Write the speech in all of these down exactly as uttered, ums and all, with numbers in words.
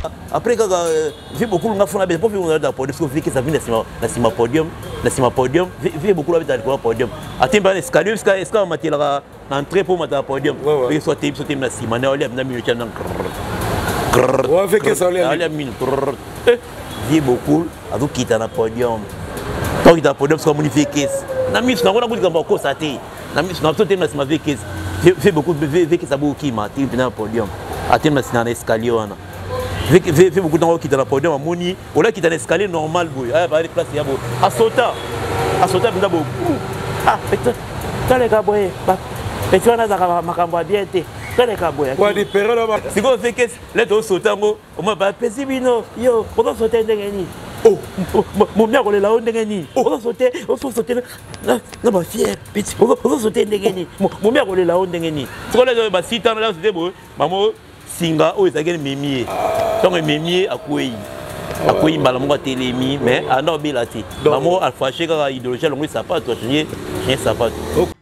Après, quand j'ai beaucoup de gens qui ont fait le podium, parce que ça vient dans le podium, dans le podium, j'ai beaucoup de gens qui ont le podium. Attends, il y a un escalier, est-ce qu'on a entré pour le podium? Il faut que tu aies un ciment, il y a un minute. Ouais, fait ça, il y a un minute. J'ai beaucoup de qui ont le podium. Quand il y a le podium, c'est comme une vie qui est. Na mis na wana kutika mbako sate na mis na tout tema sima vekes fait beaucoup de vekes à beaucoup qui m'a tin dans le podium atteindre na escalier wana fait beaucoup de gens qui dans le podium moni ou là qui dans l'escalier normal boy ah ba place ya bo a sauta a sauta binda bo ah peut-être dans les caboye ba peut-être na za makambo bien té dans les caboye quoi des périodes là si go vekes là to sauta ngo o ma ba pesibino yo ko to sauter ndengeni. Oh, mon mère, on est là, on est gagné. On va sauter, on va sauter. Non, non, fier, petit. On va sauter, on est gagné. Mon mère, on est là, on est gagné. Ce qu'on a dit, si tu as là, c'est bon. Maman, Singa, oh, ça gagne mémier. Donc, mémier, à quoi il à quoi il m'a l'amour à télémi, mais à non, bien là, tu. Maman, à fâcher quand il idéologie, on ça pas, toi, je n'ai ça pas.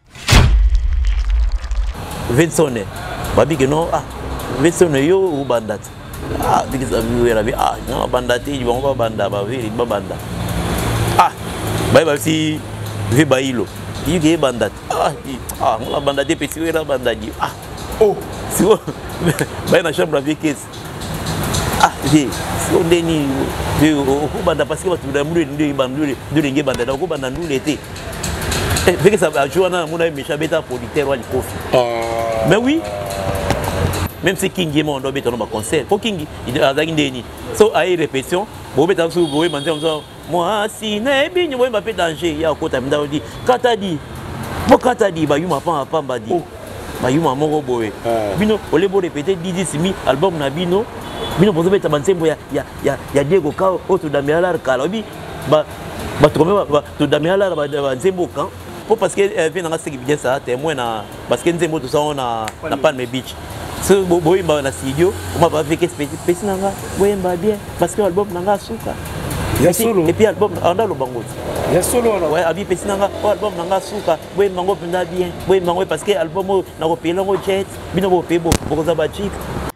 Vincent, babi que non, ah, Vincent, yo ou bandat. Ah, parce que ça veut dire ah, non, bandati, ils vont pas banda, bah oui, ils vont banda. Ah, bah bah si, je vais bailo, il y a bandat. Ah, ah, on a bandaté petit, on a bandadi. Ah, oh, c'est bon. Bah dans chambre avec qu'est-ce? Ah, j'ai, c'est on déni, je au banda parce que tu dois mourir de bandouler, de linguer banda, au banda nous l'été. Eh, fait que ça va jouer dans mon ami méchant bêta producteur ou le mais oui. Même si King est mon doit être dans concert, pour King il a gagné. So à répétition, bon ben tu vois maintenant moi si n'est bien moi m'a fait danger il y a côté m'da dit katadi. Bon katadi ba yuma pa pa ba dit. Ba yuma mon boy. Bino on les beau répéter dix simi album na bino. Bino pour mettre bansembo ya ya ya Diego Kao auto damialar kalobi ba ba tu comme ba tu damialar ba bansembo kan. Pour parce que vient dans ce qui bien ça témoin na parce que nzembo tout ça on a na Palm Beach. Ce boy dans la studio, on m'a pas fait que petit petit nanga, boy m'a bien parce que l'album nanga suka. Ya solo. Et puis l'album on a le bango. Ya solo là. Ouais, abi petit nanga, l'album nanga suka, boy mango penda bien, boy mango parce que l'album na ko pela ngo jet, bino bo pebo, boko za ba chic.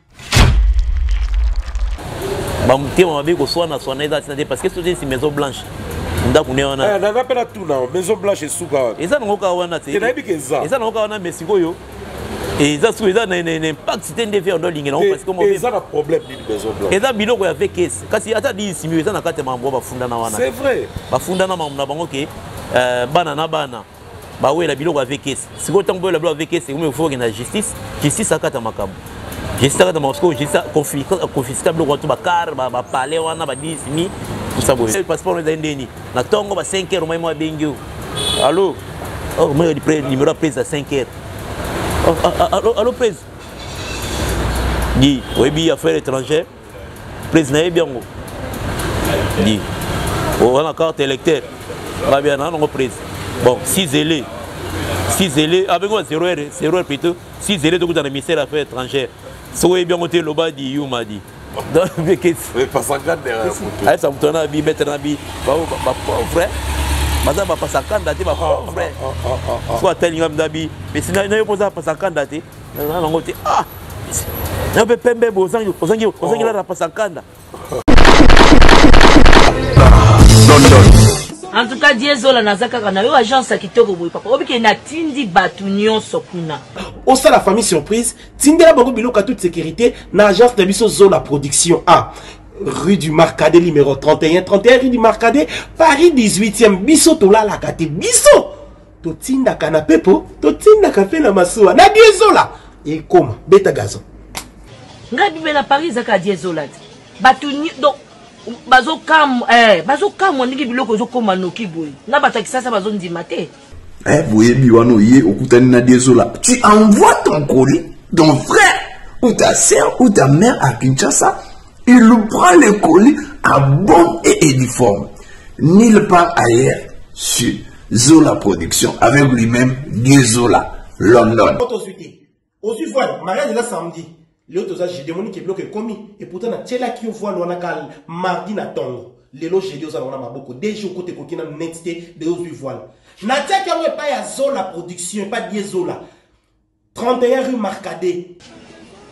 Ba mté on avait ko soana soana ça parce que c'est une maison blanche. Eh, on a pas tout là, maison blanche et suka. Et ça n'onga wana c'est. Et ça n'onga wana mais sikoyo. Et ça, c'est un impact si tu as fait un dollar. Parce que et ça, a un problème d'une maison blanche. Et ça, il y a fait caisse. Quand il y a dit ici, il y a un membre qui c'est vrai. Il y a un membre qui est banana banana. Bah oui, la bilo avec caisse. Si vous avez la bilo avec caisse, il faut qu'il y ait la justice. Justice à quatre macam. Justice à quatre Moscou, justice confiscable le retour car, bah palais on a bah dix mi. Tout ça bon. Le passeport est indéni. Na tongo bah cinq heures moi moi bengu. Allô. Oh moi le numéro prise à cinq heures. Allô, allô, président. Dit, oui, affaires étrangères. Président, est bien. Dit, on a la carte électeur. Va bien, non, on président. Bon, si zélé. Si zélé, avec moi, zéro heure, zéro heure plutôt. Si zélé, donc dans le ministère des Affaires étrangères. Si vous avez bien monté le bas, dit, you m'a dit. Donc, mais pas ça, garde derrière. Ah, ça me tourne à vie, mettre un vie. Frère. Madame va passer à candidater, ma frère. Soit tel y a d'abi, mais si n'a pas ça passer à candidater, on va dire ah, on peut pas me bosser, on va dire, on va dire là passer à candidat. En tout cas, Diesola Nazaka kana yo agence à kitoko boy papa. Obi ke na tindi batunyon sokuna. Au sein la famille surprise, tindela bango biloka toute sécurité na agence de biso Zola Production A. Rue du Marcadet numéro trente et un, trente et un rue du Marcadet, Paris dix-huitième, biso tola la kate biso. To tinda canapé po, to tinda café na masuwa. Na Diesola. Et comme beta gazon. Ngabi bela Paris zaka Diesola. Batunyo donc bazo kam eh bazo kam on ngi biloko zo koma noki boy. Na batakisa sa bazo ndima te. Eh boye biwano yé okutani na Diesola. Tu envoies ton colis, ton frère ou ta sœur ou ta mère à Kinshasa. Il prend le colis à bon et uniforme. Nulle part ailleurs sur Zola Production avec lui-même Diesola, London. Aujourd'hui, voilà, mariage là samedi. L'autre j'ai demandé qu'il bloque commis et pourtant na tchela qui voit l'on a mardi na tongo. Les loges j'ai dit aux alons beaucoup. Déjà côté coquina netité de aujourd'hui voilà. Na tchela qui pas ya Zola Production pas Diesola. trente et un rue Marcadet.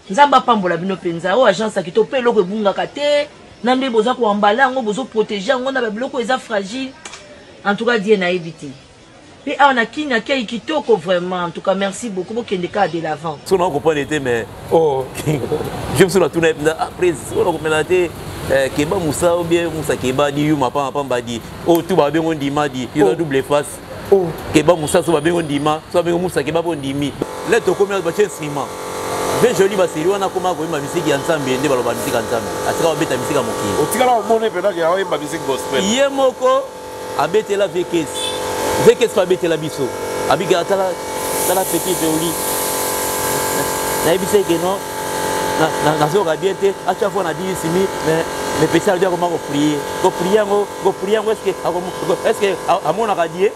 nzamba pambola bino penza o agence akito pe loko ebungaka te nambe boza ko embala ngo bozo protéger ngo na ba biloko eza fragile en tout cas Dieu na évité puis on a qui na qui kitoko vraiment en tout cas merci beaucoup pour kende ka de l'avant so na comprendre était mais oh je me suis retourné après on comprendre était Keba Moussa ou bien Moussa Keba di yuma pa pa di o tu ba bengo ndima di il a double face oh Keba Moussa so ba bengo ndima so bengo Moussa Keba bo ndimi là to comme ba chinima bien joli ba série wana koma ko ma musique ya nzambe nde ba lo ba musique ya nzambe atika ba beta musique ya mokili otikala o mone pena ke awa ba musique gospel ye moko abetela vekes vekes pa betela biso abiga tala tala petit joli na ebise ke no na na na zo bien te à chaque fois on a dit ici mais mais petit ça dire comment on prier on prier on on prier est-ce que est-ce que à mon radier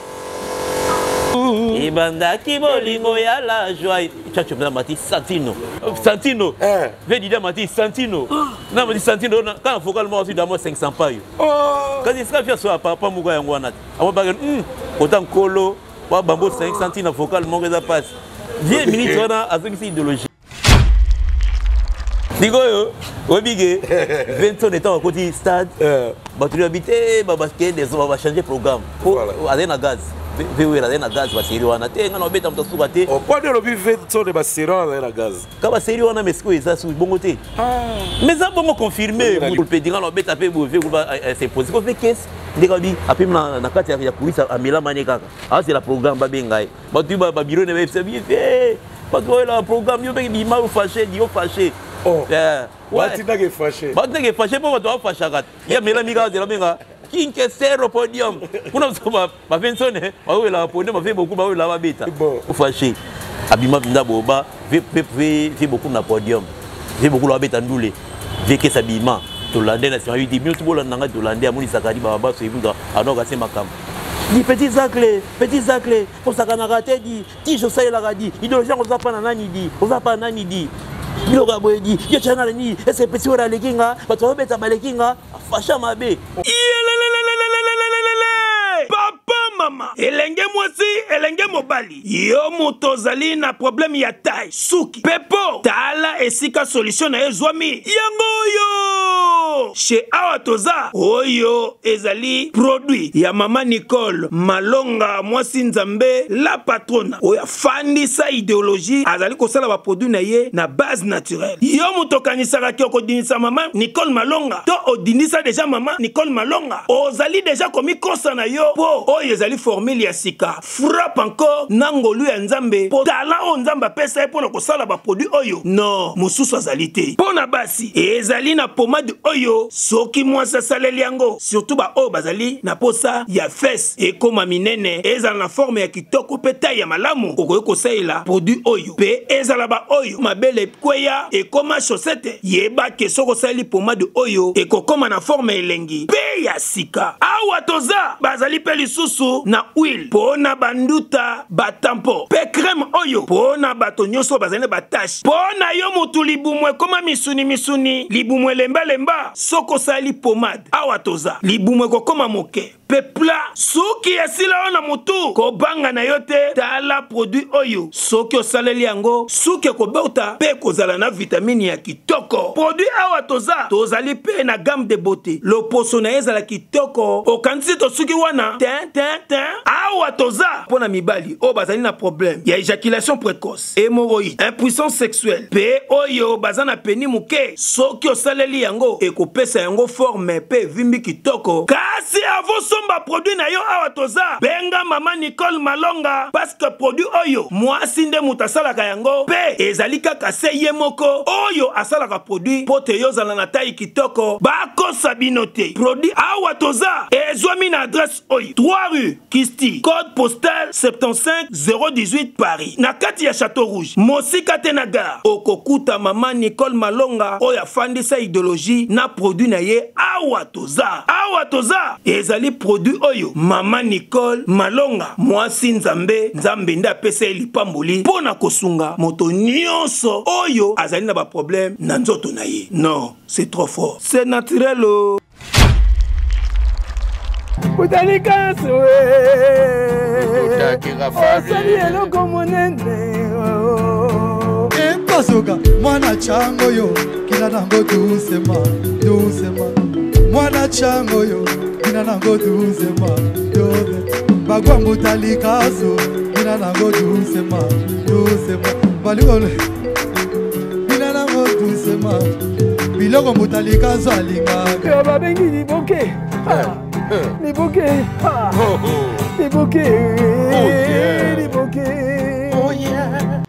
ibanda ki bolingo ya la joie chacho na mati santino santino eh veut dire mati santino na mati santino quand vocalement aussi dans moi cinq cents pas yo quand il sera fier sur papa mugo yango wana amo ba hum autant kolo ba bambo cinq centimes vocalement que ça passe dix minutes on a avec cette idéologie. Digo yo, obligé. vingt ans étant à côté stade, bah tu habité, bah parce que des on va changer programme. Pour aller na gaz. Vewe aller na gaz, bah série wana te, ngana obeta mta sukate. Oh, pas de lobby vingt ans de ba série aller na gaz. Ka ba série wana mesko eza sous bongo te. Mais ça bon confirmer, pour le pédinga na obeta pe vewe ko ba c'est posé ko fait caisse. Ndekabi après na na kati ya police amela mane kaka. Ah c'est la programme ba bengai. Bah tu ba bureau ne va bien fait. Pas toi le programme yo be bi mal fâché, dio fâché. Oh, yeah. Ouais. Tu n'as pas fâché. Tu n'as pas fâché pour toi fâché. Il y a Mélanie de la Benga qui est serre au podium. Pour nous, ma fin sonne, ma oui la podium, ma fait beaucoup, ma oui la bêta. Ou fâché. Abima Binda Boba, fait beaucoup na podium. Fait beaucoup la bêta ndoulé. Vécu s'abima. Tout l'année, la série dit mieux tout le monde tout l'année, à mon Sakari Baba, c'est vous à nos gars, ma cam. Dit petit zaclé, petit zaclé, pour ça qu'on a raté, dit, ti je sais la radie, il doit gens on pas nani dit, on va pas nani dit. Biloga boyedi yo chana ni ese pesi ora lekinga bato beta balekinga fasha mabe papa mama elenge mwasi elenge mobali yo motozali na problème ya taille suki pepo tala esika solution na ezwami yango yo chez awa toza oyo ezali produit ya mama Nicole Malonga mwasi nzambe la patrona oya fandisa idéologie azali kosala ba produit na ye na base naturelle yo motokanisaka ki okodinisa mama Nicole Malonga to odinisa déjà mama Nicole Malonga ozali déjà komi kosa na yo po oyo ezali formule ya sika frappe encore nangolu ya nzambe po talent o nzambe apesa ye mpona kosala ba produit oyo non mosusu azali te mpona basi ezali na pomade oyo soki mwasi asaleli yango surtout ba oyo bazali na posa ya fesse ekoma minene ezala na forme ya kitoko mpe taille ya malamu okoki kosalela produit oyo mpe ezala ba oyo mabele ekweya ekoma chaussette yebake soki osali pomade oyo ekokoma na forme elengi mpe ya sika awa toza bazali mpe lisusu na huile pona banduta batampo pe crème oyo pona bato nyonso bazali na batache pona yo mutu libumwe koma misuni misuni libumwe lemba lemba soko sali pomade awa toza libumwe kokoma moke pe plat soki esila ona mutu kobanga na yo te tala produit oyo soki osaleli yango soki kobauta pe kozala na vitamine ya kitoko produit awa toza tozali pe na gamme de beauté loposo na ezala kitoko okanisi to soki wana tin tin tin awa toza pona mibali o bazali na problème ya éjaculation précoce hémorroïde impuissance sexuelle pe oyo bazana peni muke soki osaleli yango ekopesa yango forme pe vimbi kitoko kasi avo somba produit na yo awa toza benga mama Nicole Malonga parce que produit oyo mwasi nde mutu asalaka yango pe ezali kaka se ye moko oyo asalaka produit po te yo zala na taille kitoko bakosa bino te produit awa toza ezwami na adresse oyo trois rue Kisti code postal soixante-quinze zéro dix-huit Paris na kati ya Château Rouge mosika te na gare okokuta mama Nicole Malonga oyo afandisa idéologie na produit na ye awa toza awa toza ezali produit oyo mama Nicole Malonga mwasi nzambe nzambe nda apesa ye lipamboli pona kosunga moto nyonso oyo azali na ba problème na nzoto na ye non c'est trop fort c'est naturel oh. Utani kaswe Utaki rafari Osali eloko monene Azoka mwana chango yo kina nango doucement doucement mwana chango yo kina nango doucement doucement bagwa mutalikazo kina nango doucement doucement baligole kina nango doucement biloko mutalikazo alinga yo babengi liboke liboke liboke liboke. Oh yeah.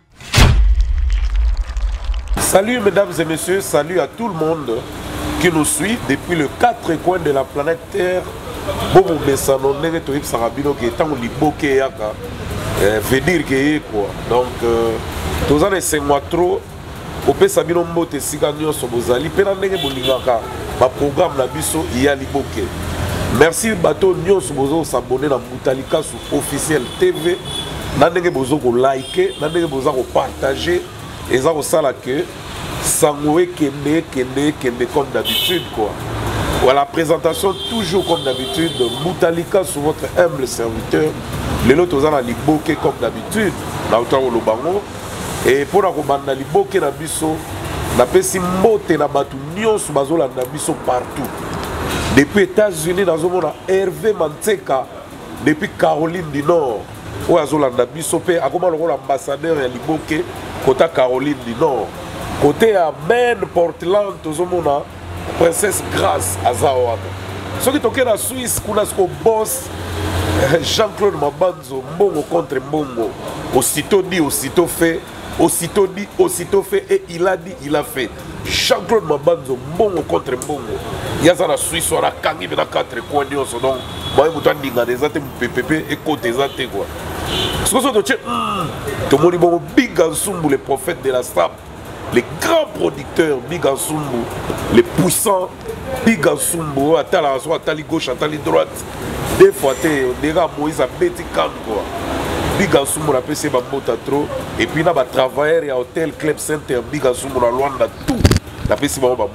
Salut mesdames et messieurs, salut à tout le monde qui nous suit depuis les quatre coins de la planète Terre. Bobo Bessano Nere Toïb Sarabino qui est en Liboke Yaka. Veut dire que quoi. Donc, tous les cinq mois trop, au P Sabino Mbote Siganyo Sobozali, Penanege Bolingaka, ma programme la biso y a Liboke. Merci bateau Nyon Sobozo s'abonner dans Moutalika sur officiel T V. Nandenge bozo ko liker, nandenge bozo ko partager. Et ça, ça là que Sangoué Kende, Kende, Kende comme d'habitude quoi. Voilà, présentation toujours comme d'habitude. Moutalika sur votre humble serviteur. Les autres aux la liboke comme d'habitude. Dans le Lobango. Et pour la commande liboke na biso, na pesi mbote na batu nyon sous bazola na biso partout. Depuis États-Unis, dans le monde Hervé Manteka, depuis Caroline du Nord. Où azola na biso pe akoma lokola ambassadeur ya liboke. Côté Caroline du Nord, côté à Maine, Portland, Tozomona, Princesse Grace à Zawaka. Ce qui est en Suisse, qu'on a ce boss Jean-Claude Mabanzo, Mbongo contre Mbongo. Aussitôt dit, aussitôt fait, aussitôt dit, aussitôt fait, et il a dit, il a fait. Jean-Claude Mabanzo, Mbongo contre Mbongo. Il y a la Suisse, on a Kangi, mais dans quatre coins, donc, moi, je suis en train de P P P et côté Zate, quoi. Ce que c'est tout le monde Big Ansumbu, les prophètes de la Stab, les grands producteurs, Big Ansumbu, les puissants, Big Ansumbu, Atali gauche, Atali droite, des fois, des gars, Moïse a bêti quand quoi. Big Ansumbu, la P C Bambota trop, et puis là, travailleur et hôtel, club center, Big Ansumbu, la Luanda, tout, la P C Bambota.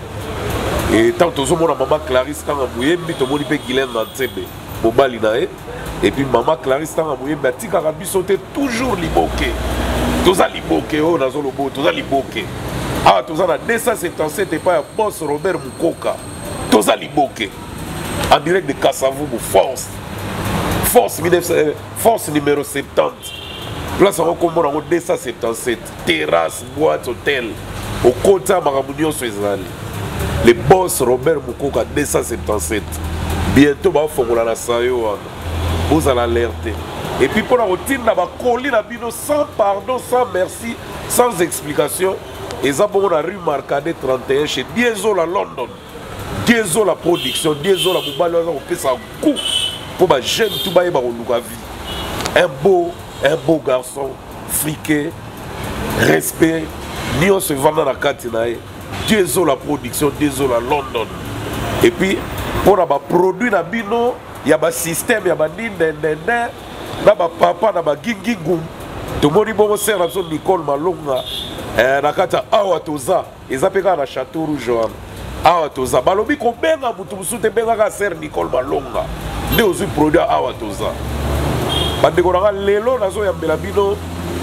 Et tant que tout le monde, maman Clarisse, quand on a mouillé, tout le monde peut Guylaine dans Tsebe, Mobali Nae. Et puis maman Clarisse t'a envoyé Bati Karabi sauter toujours liboke. Tous ça liboke oh dans le beau, tous ça liboke. Ah tous ça deux cent soixante-dix-sept et pas boss Robert Mukoka. Tous ça liboke. En direct de Kassavou force. Force force numéro soixante-dix. Place en commun en deux cent soixante-dix-sept. Terrasse, boîte, hôtel. Au côté Maramounion Suezali. Le boss Robert Mukoka deux cent soixante-dix-sept. Bientôt va faire la sayo. Vous allez alerter. Et puis pour la routine, on va coller la bino sans pardon, sans merci, sans explication. Et ça pour la rue Marcadet trente et un chez Diesel à London. Diesel la production, Diesel à Moubali, on fait ça coup pour ma jeune tout bailler par vie. Un beau, un beau garçon, friqué, respect, ni on se vend dans la catinae. Diesel la production, Diesel à London. Et puis pour la produit la bino. Il y a un système, il y a un nindendende, il y a un papa, il y a un gingingum. Tout le monde dit que c'est Nicole Malonga. Nakata awa toza, ils appellent le château rouge. Awa toza. Balobi ko benga mutu musute benga ka ser Nicole Malonga. Nde ozu produit awa toza. Bande ko nanga lelo nazo ya mbelabino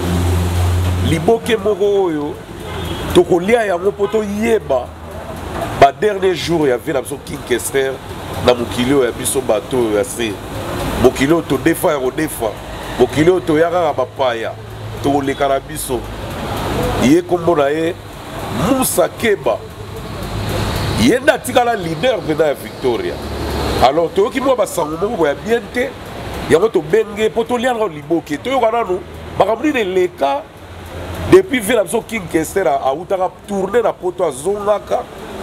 liboke moko oyo. Toko lia yango poto yeba. Ba dernier jour il y avait la King Kester. Na mokilio ya biso bato ya se mokilio to defa ya defa mokilio to yaka bapaya to lekana biso ye kombo na ye Moussa Keba ye na tikala leader pena ya Victoria. Alors to ki mo ba sango mo ya bien te ya to benge poto lianga liboke to yokana no bakamri de leka depuis vela biso King Kester a utaka tourner na poto azongaka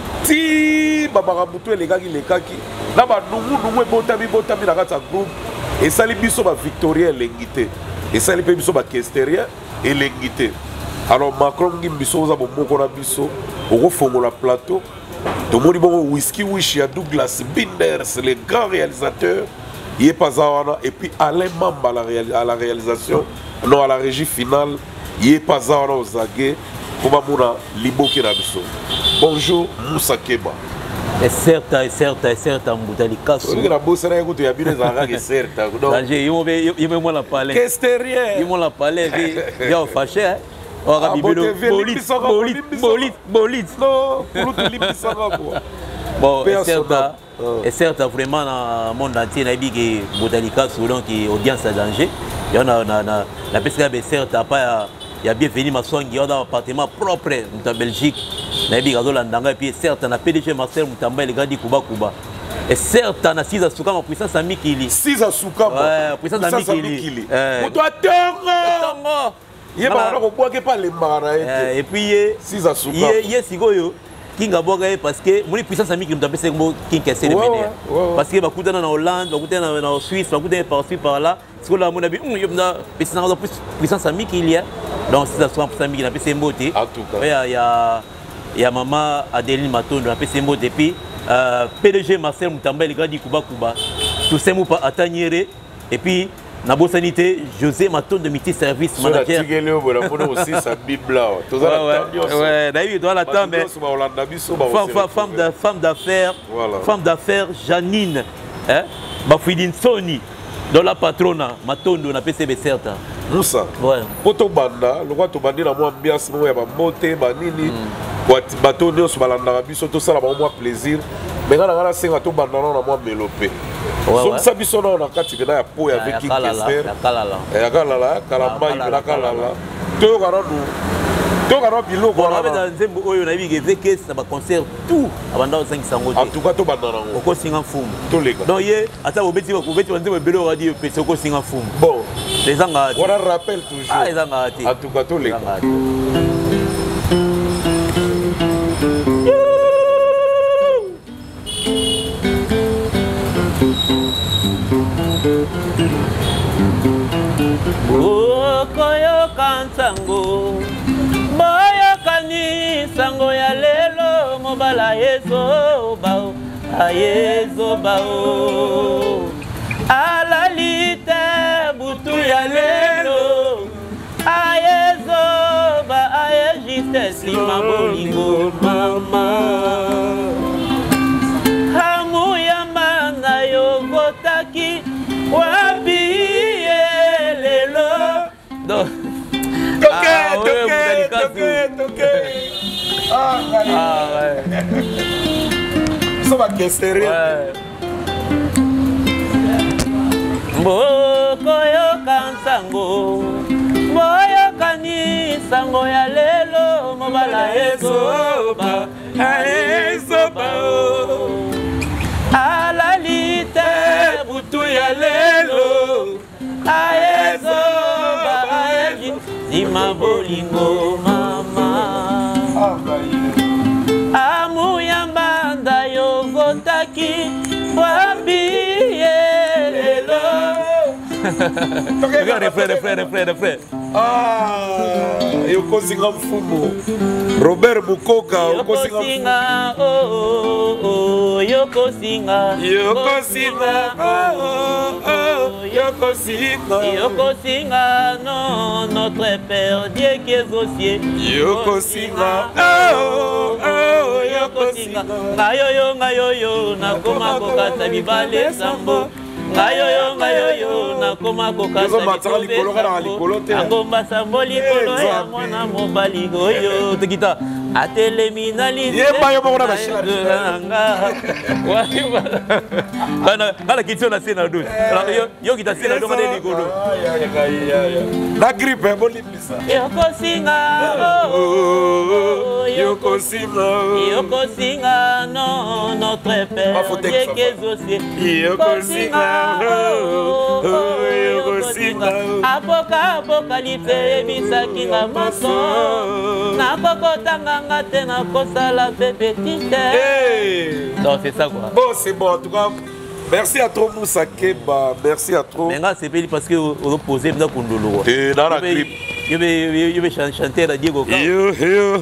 ti babaka mutu elekaki lekaki na ba nungu nungu botami botami na kata groupe et sali biso ba Victoria elengité et sali pe biso ba Kesterien elengité. Alors Macron ngi biso za bomoko na biso oko fongola plateau to moni bon whisky wish ya Douglas Binders les grands réalisateurs yé pazawana et puis Alain Mamba à la, réal, à la réalisation non à la régie finale yé pazawana aux aguets pour mona liboki na biso. Bonjour Moussa Keba. Et certes, et certes, et certes, en Moutalika. Si vous avez bossé avec vous, il y a bien des arrêts qui certes. Ils m'ont la palais. Qu'est-ce que rien? Ils m'ont la palais. Ils ont fâché. Oh, Rabibelo, Bolit, Bolit, Bolit, Bolit. Non, pour tout limbisanga quoi. Bon, et certes, et certes, vraiment, dans le monde entier, il y a des Botalika, selon qui audience à danger. Il y en a, la personne qui certes, il y a bienvenu ma soin, il y a un appartement propre en Belgique. Il y a des gens qui et certes, on a P D G Marcel Moutamba, les gars dit Kuba Kuba. Et certes, on a six à Souka, ma puissance à Mikili. six à Souka, ouais, puissance à Mikili. On doit attendre. Il y a et puis, six à Souka. Il y a Sigoyo. Kinga boga parce que mon puissance ami qui nous appelle c'est mo kinga c'est le mener parce que bakutana na Hollande bakutana na Suisse bakutana par-ci par-là parce que là mon ami il y a puissance ami qu'il y a donc c'est ça soit ami qui appelle c'est mboté en tout cas il y a il y a maman Adeline Matondo appelle c'est mboté puis P D G Marcel Moutamba le gars dit Kuba Kuba tout ça mo pas attaniere et puis Nabo Sanité, José Maton de Miti Service Manager. Aussi sa Bible. Ouais, d'ailleurs, il doit l'attendre. Mais femme d'affaires, femme d'affaires, Janine, hein, Bafidine Sony, dans la patrona, Matondo, on a P C B certain. Moussa. Ouais. Poto banda, le roi Tobandi na moi ambiance, moi ya moté, banini, bateau de Sobalanda, biso tout ça, moi plaisir. Mais là, on a cinq bateaux banda, on a moi mélopé. Donc ça biso na kati na ya po avec qui Kesser. Ya kalala. Ya kalala, kalamba ibela kalala. To garanu. To garanu biloko. On avait dans Zembo oyo na bigi veke ça va concert tout abanda o cinq sango. En tout cas to banda nango. Oko singa fumu. To lega. Donc ye ata obeti ko beti wanze belo radio pe soko singa fumu. Bon, les anga. On rappelle toujours. Ah les anga. En tout cas to lega. Bokoyoka nsango boyokani sango ya lelo mobala ezobao ayezobao alalite butu ya lelo ayezoba ayejiste sima bolingo mama hamu ya mana yogotaki wapi lelo donc toqué toqué toqué toqué ah ouais ça va questionner mboko yoka nsango boyokani sango ya lelo mobala ezoba ezoba alalite butu ya lelo ayezoba ayeji zima bolingo mama amu ya mbanda yogotaki wapi lelo. Refrain, refrain, refrain, refrain. Ah, yoko singa mfumo Robert Mukoka yoko singa oh oh oh yoko singa yoko singa oh oh yoko singa yoko singa non notre père Dieu qui est au ciel yoko singa oh oh yoko singa ngayoyo ngayoyo nakoma kokata bibale sambo ngayoyo ngayoyo nakoma kokata bibale angomba sambo likolo ya mwana mobali oyo tekita atelemi na linanga kitio na sena dos yo kita sena donga de likolo na grippe bolipisa yoko singa oh yoko singa yoko singa non notre père Dieu qui est au ciel yoko singa oh yoko singa apoka apocalypse ebisaki nga maso nakokotanga te na kosala pépétite. Non, c'est ça quoi. Bon, c'est bon en tout cas. Merci à toi Moussa Keba, merci à toi. Mais là c'est parce que vous posez dans Kundolo. Et dans la clip. Je vais je vais chanter la Diego. Yo yo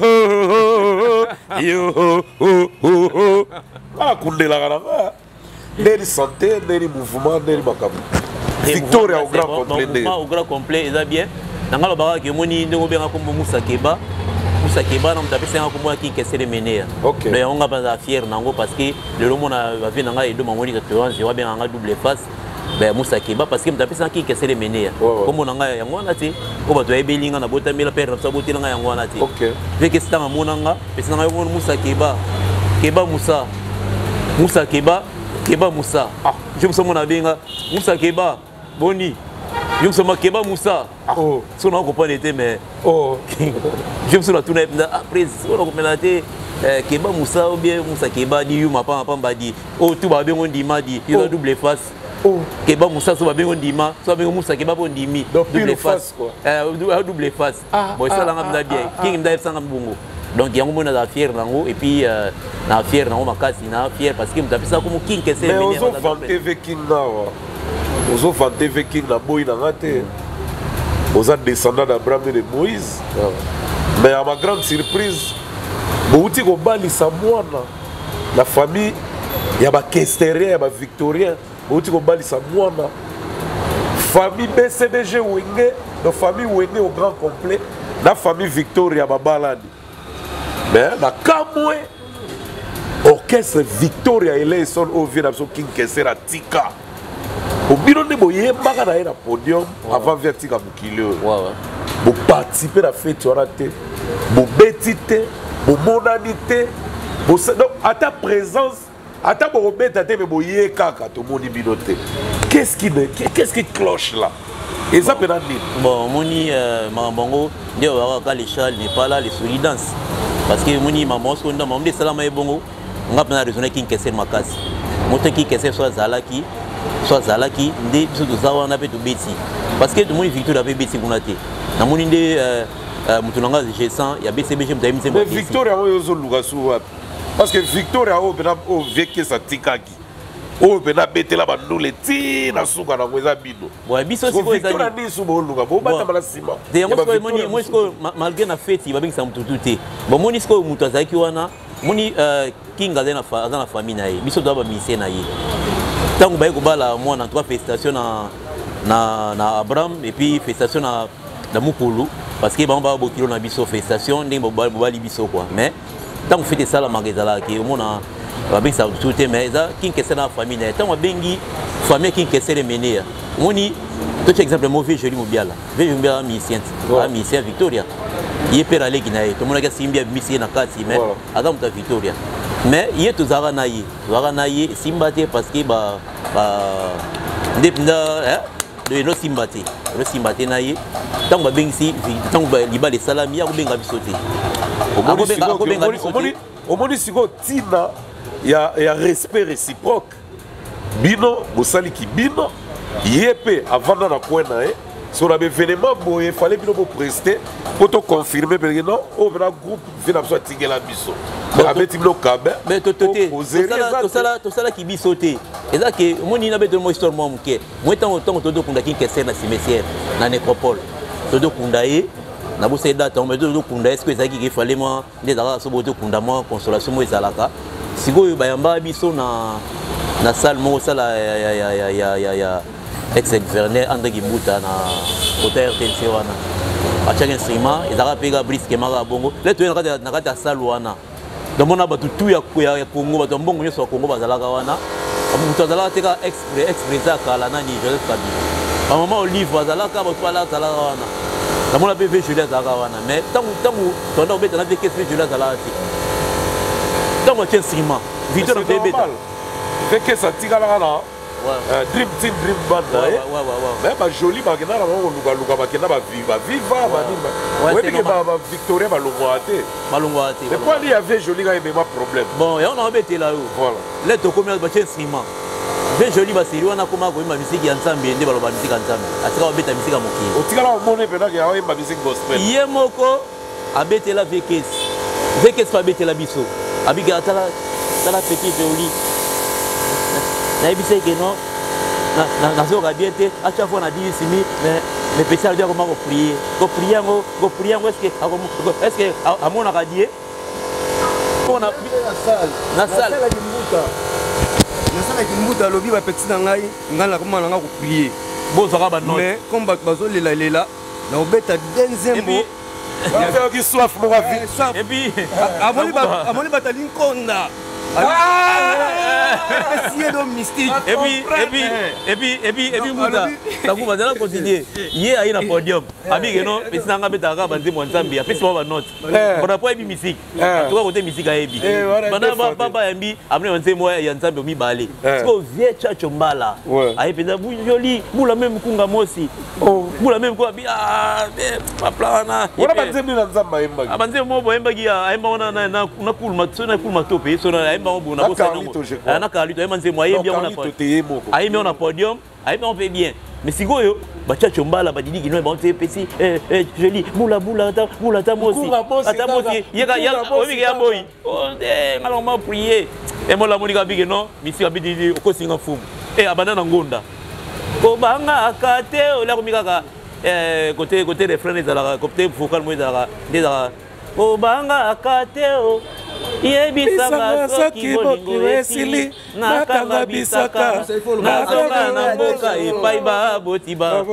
yo yo. Ah Kundela gara. Neri santé, neri mouvement, neri makabu. Victoria au grand complet. Au grand complet, ça bien. Nangalo baka ke moni ndeko benga kombo Moussa Keba. Moussa Keba na mtape senga kombo ki kesele menea. OK. Mais on va pas fier nango parce que le lomo na va venir nga edo mamoni ka tuanze wa benga double face. ben Moussa Keba parce que m'tapesa qui que c'est les mener comme on nga yango wana ti ko bato ebelinga na botamela père na sabotela nga yango wana ti OK ve que c'est un monanga pesa nga yo Moussa Keba Keba Moussa Moussa Keba Keba Moussa ah je me sens benga Moussa Keba boni je me sens Keba Moussa oh so na ko pas été mais oh je me sens la tourner après so na ko penalty Keba Moussa ou bien Moussa Keba di yuma pa pa badi oh tout ba bengo ndima di il a double face oh Keba Moussa so ba bengo ndima so bengo Moussa Keba bo ndimi double face quoi euh double face bon ça là ngam da bien king nda sanga mbungo donc yango mona da fier nango et puis na fier nango makasi na fier parce que mtapisa comme king que c'est mais ozo vanter avec king na ozo vanter avec king na boy na ngate oza descendant d'Abraham et de Moïse mais à ma grande surprise bouti ko balisa mwana la famille ya ba Kesterien ya ba Victorien bouti ko balisa mwana famille B C B G Wenge de famille Wenge au grand complet la famille Victoria babalani mais na kamwe orchestre Victoria Eleison au vieux d'abso King Kesera Tika au bino ne boyembaka na na podium avant Vertika Mukile ouais ouais bo participer à la fête wana te bo betite bo monanité bo donc à ta présence à ta bo beta te bo yekaka to moni binote qu'est-ce qui qu'est-ce qui cloche là et ça peut dire bon moni mambongo ndio waka l'échelle n'est pas là les solidance parce que moni maman so nda mamde salama ebongo ngapa na raisonner King Kesser makasi moto King Kesser soit zalaki soit zalaki nde biso tozawa na pe to beti parce que moni Victor avait beti kunate na moni nde mutunanga G cent ya B C B G mtaimi semba mais Victoria oyo luga su parce que Victoria o bena o veke sa tikaki o bena betela ba ndule ti na suka na kweza bido bon biso siko ezali Victoria ni su bo luga bo bata bala sima de mo ko moni mo siko malgré na fête ba bingisa mututu te bon moni siko mutu azaki wana moni King azana fa azana famille na ye biso do ba mise na ye tangu ba ko bala mwana trois félicitations na na na Abraham et puis félicitations na na Mukulu parce que bamba bokilo na biso félicitations ndenge bobali biso quoi mais tant que fête ça la magazala qui au mona ba bingisa mututu mais ça King Kesser na famille na tangu bengi famille King Kesser mener moni tout exemple mauvais joli mobiala veut mobiala misien ah misien Victoria il perd aller ginaye tout le monde a simbia misien na kati mais adam ta Victoria mais il tout zara na yi zara na yi simbate parce que ba ba ndepnda hein de no simbate no simbate na yi tant ba bengisi tant ba liba les salami ya ko benga bisote ko benga bisote au moni siko tina ya ya respect réciproque bino bosali ki bino yepe avant na point na e sur l'événement boye il fallait bino prester pour te confirmer parce que non au vrai groupe vient soit tirer la biso avec bino kabe mais to to to sala to sala ki bisote eza que moni na beto mo histoire mo mke mo tant autant to do kunda King Kesser na cimetière na nécropole to do kunda e na bo seda to me do kunda est-ce que ezaki il fallait moi des ara so bo to kunda mo consolation mo ezalaka sikoyo bayamba biso na na salle mo sala ya ya ya ya ya ya ex-gouverneur André Gimbuta na côté R T N C wana a chaque instrument ezaka pega brisque mara bongo le to na na kata salle wana donc mona batu tout ya ya Congo batu mbongo nyoso Congo bazalaka wana mutu azalaka teka exprès exprès kala nani Joseph Kabila ba mama Olive bazalaka batu bala zalaka wana na mona pe ve Julia zalaka wana mais tangu tangu tonda obeta na veke fe Julia zalaka ti tangu cha instrument Victor na beta veke sa tigala na dream team dream band là mais ba joli ba kena na ba luka luka ba kena ba viva viva ba ni ba ouais que ba Victoria ba longoate ba longoate mais quoi il y avait joli ga même problème bon et on a embêté là voilà là to comme ba instrument ve joli ba seri wana koma ko ma musique ya nzambe nde ba ba musique ya nzambe atika ba beta musique ya mokili otika la mone pena ke awa ba musique gospel ye moko abete la vekes vekes pa bete la biso abiga tala tala petit joli na ebise que non na na na zo rabiete à chaque fois on a dit ici mais mais spécial dire comment prier ko prier ngo ko prier ngo est-ce que est-ce que à mon radier on a na salle na salle la kimbuta na salle kimbuta lobi ba petit na ngai ngala ko mala nga ko prier bo zaka ba non mais comme bazo lela lela na obeta deuxième mot il y a qui soif mon ravi et puis amoni ba amoni ba talinkonda C'est un mystique. Et puis, et puis, et puis, et puis, et puis, Moussa, ça vous va déjà continuer. Hier, il y a un podium. Ami, non, mais c'est un gars qui a dit mon Zambie. Après, c'est pas note. On a pas eu musique. Tu vois, côté musique à Ebi. Maintenant, papa Ebi, après, on sait moi, il y a un Zambie mi balé. Parce que vieux Tchachombala. Aïe, puis vous joli, vous la même kunga mosi. Vous la même quoi, ah, papa na. On a pas dit dans Zambie. Ah, ben c'est moi, Emba qui a, Emba on a na na na cool mat, na cool matopé, so na Emba on a bossé na. Na Carlito, Emba c'est moyen bien on a pas. Aïe, mais on a podium, aïe, mais on fait bien. Mais si go yo, bah Tchachombala, bah Didi qui nous, bah on fait petit, eh eh joli, moula moula ata, moula ata moi aussi. Ata moi aussi. Y'a y'a, oui mais y'a boy. Oh, eh, alors on prier. Et moi la monica big non, Missi abi Didi, au cosinga fum. Eh, abandonne Ngonda. Kobanga akate, ola komika eh côté côté refrain des ala côté vocal moi des ala Kobanga akate o. Yebisaka soki bolingo esili nakanga bisaka nazonga na mboka epai baboti ba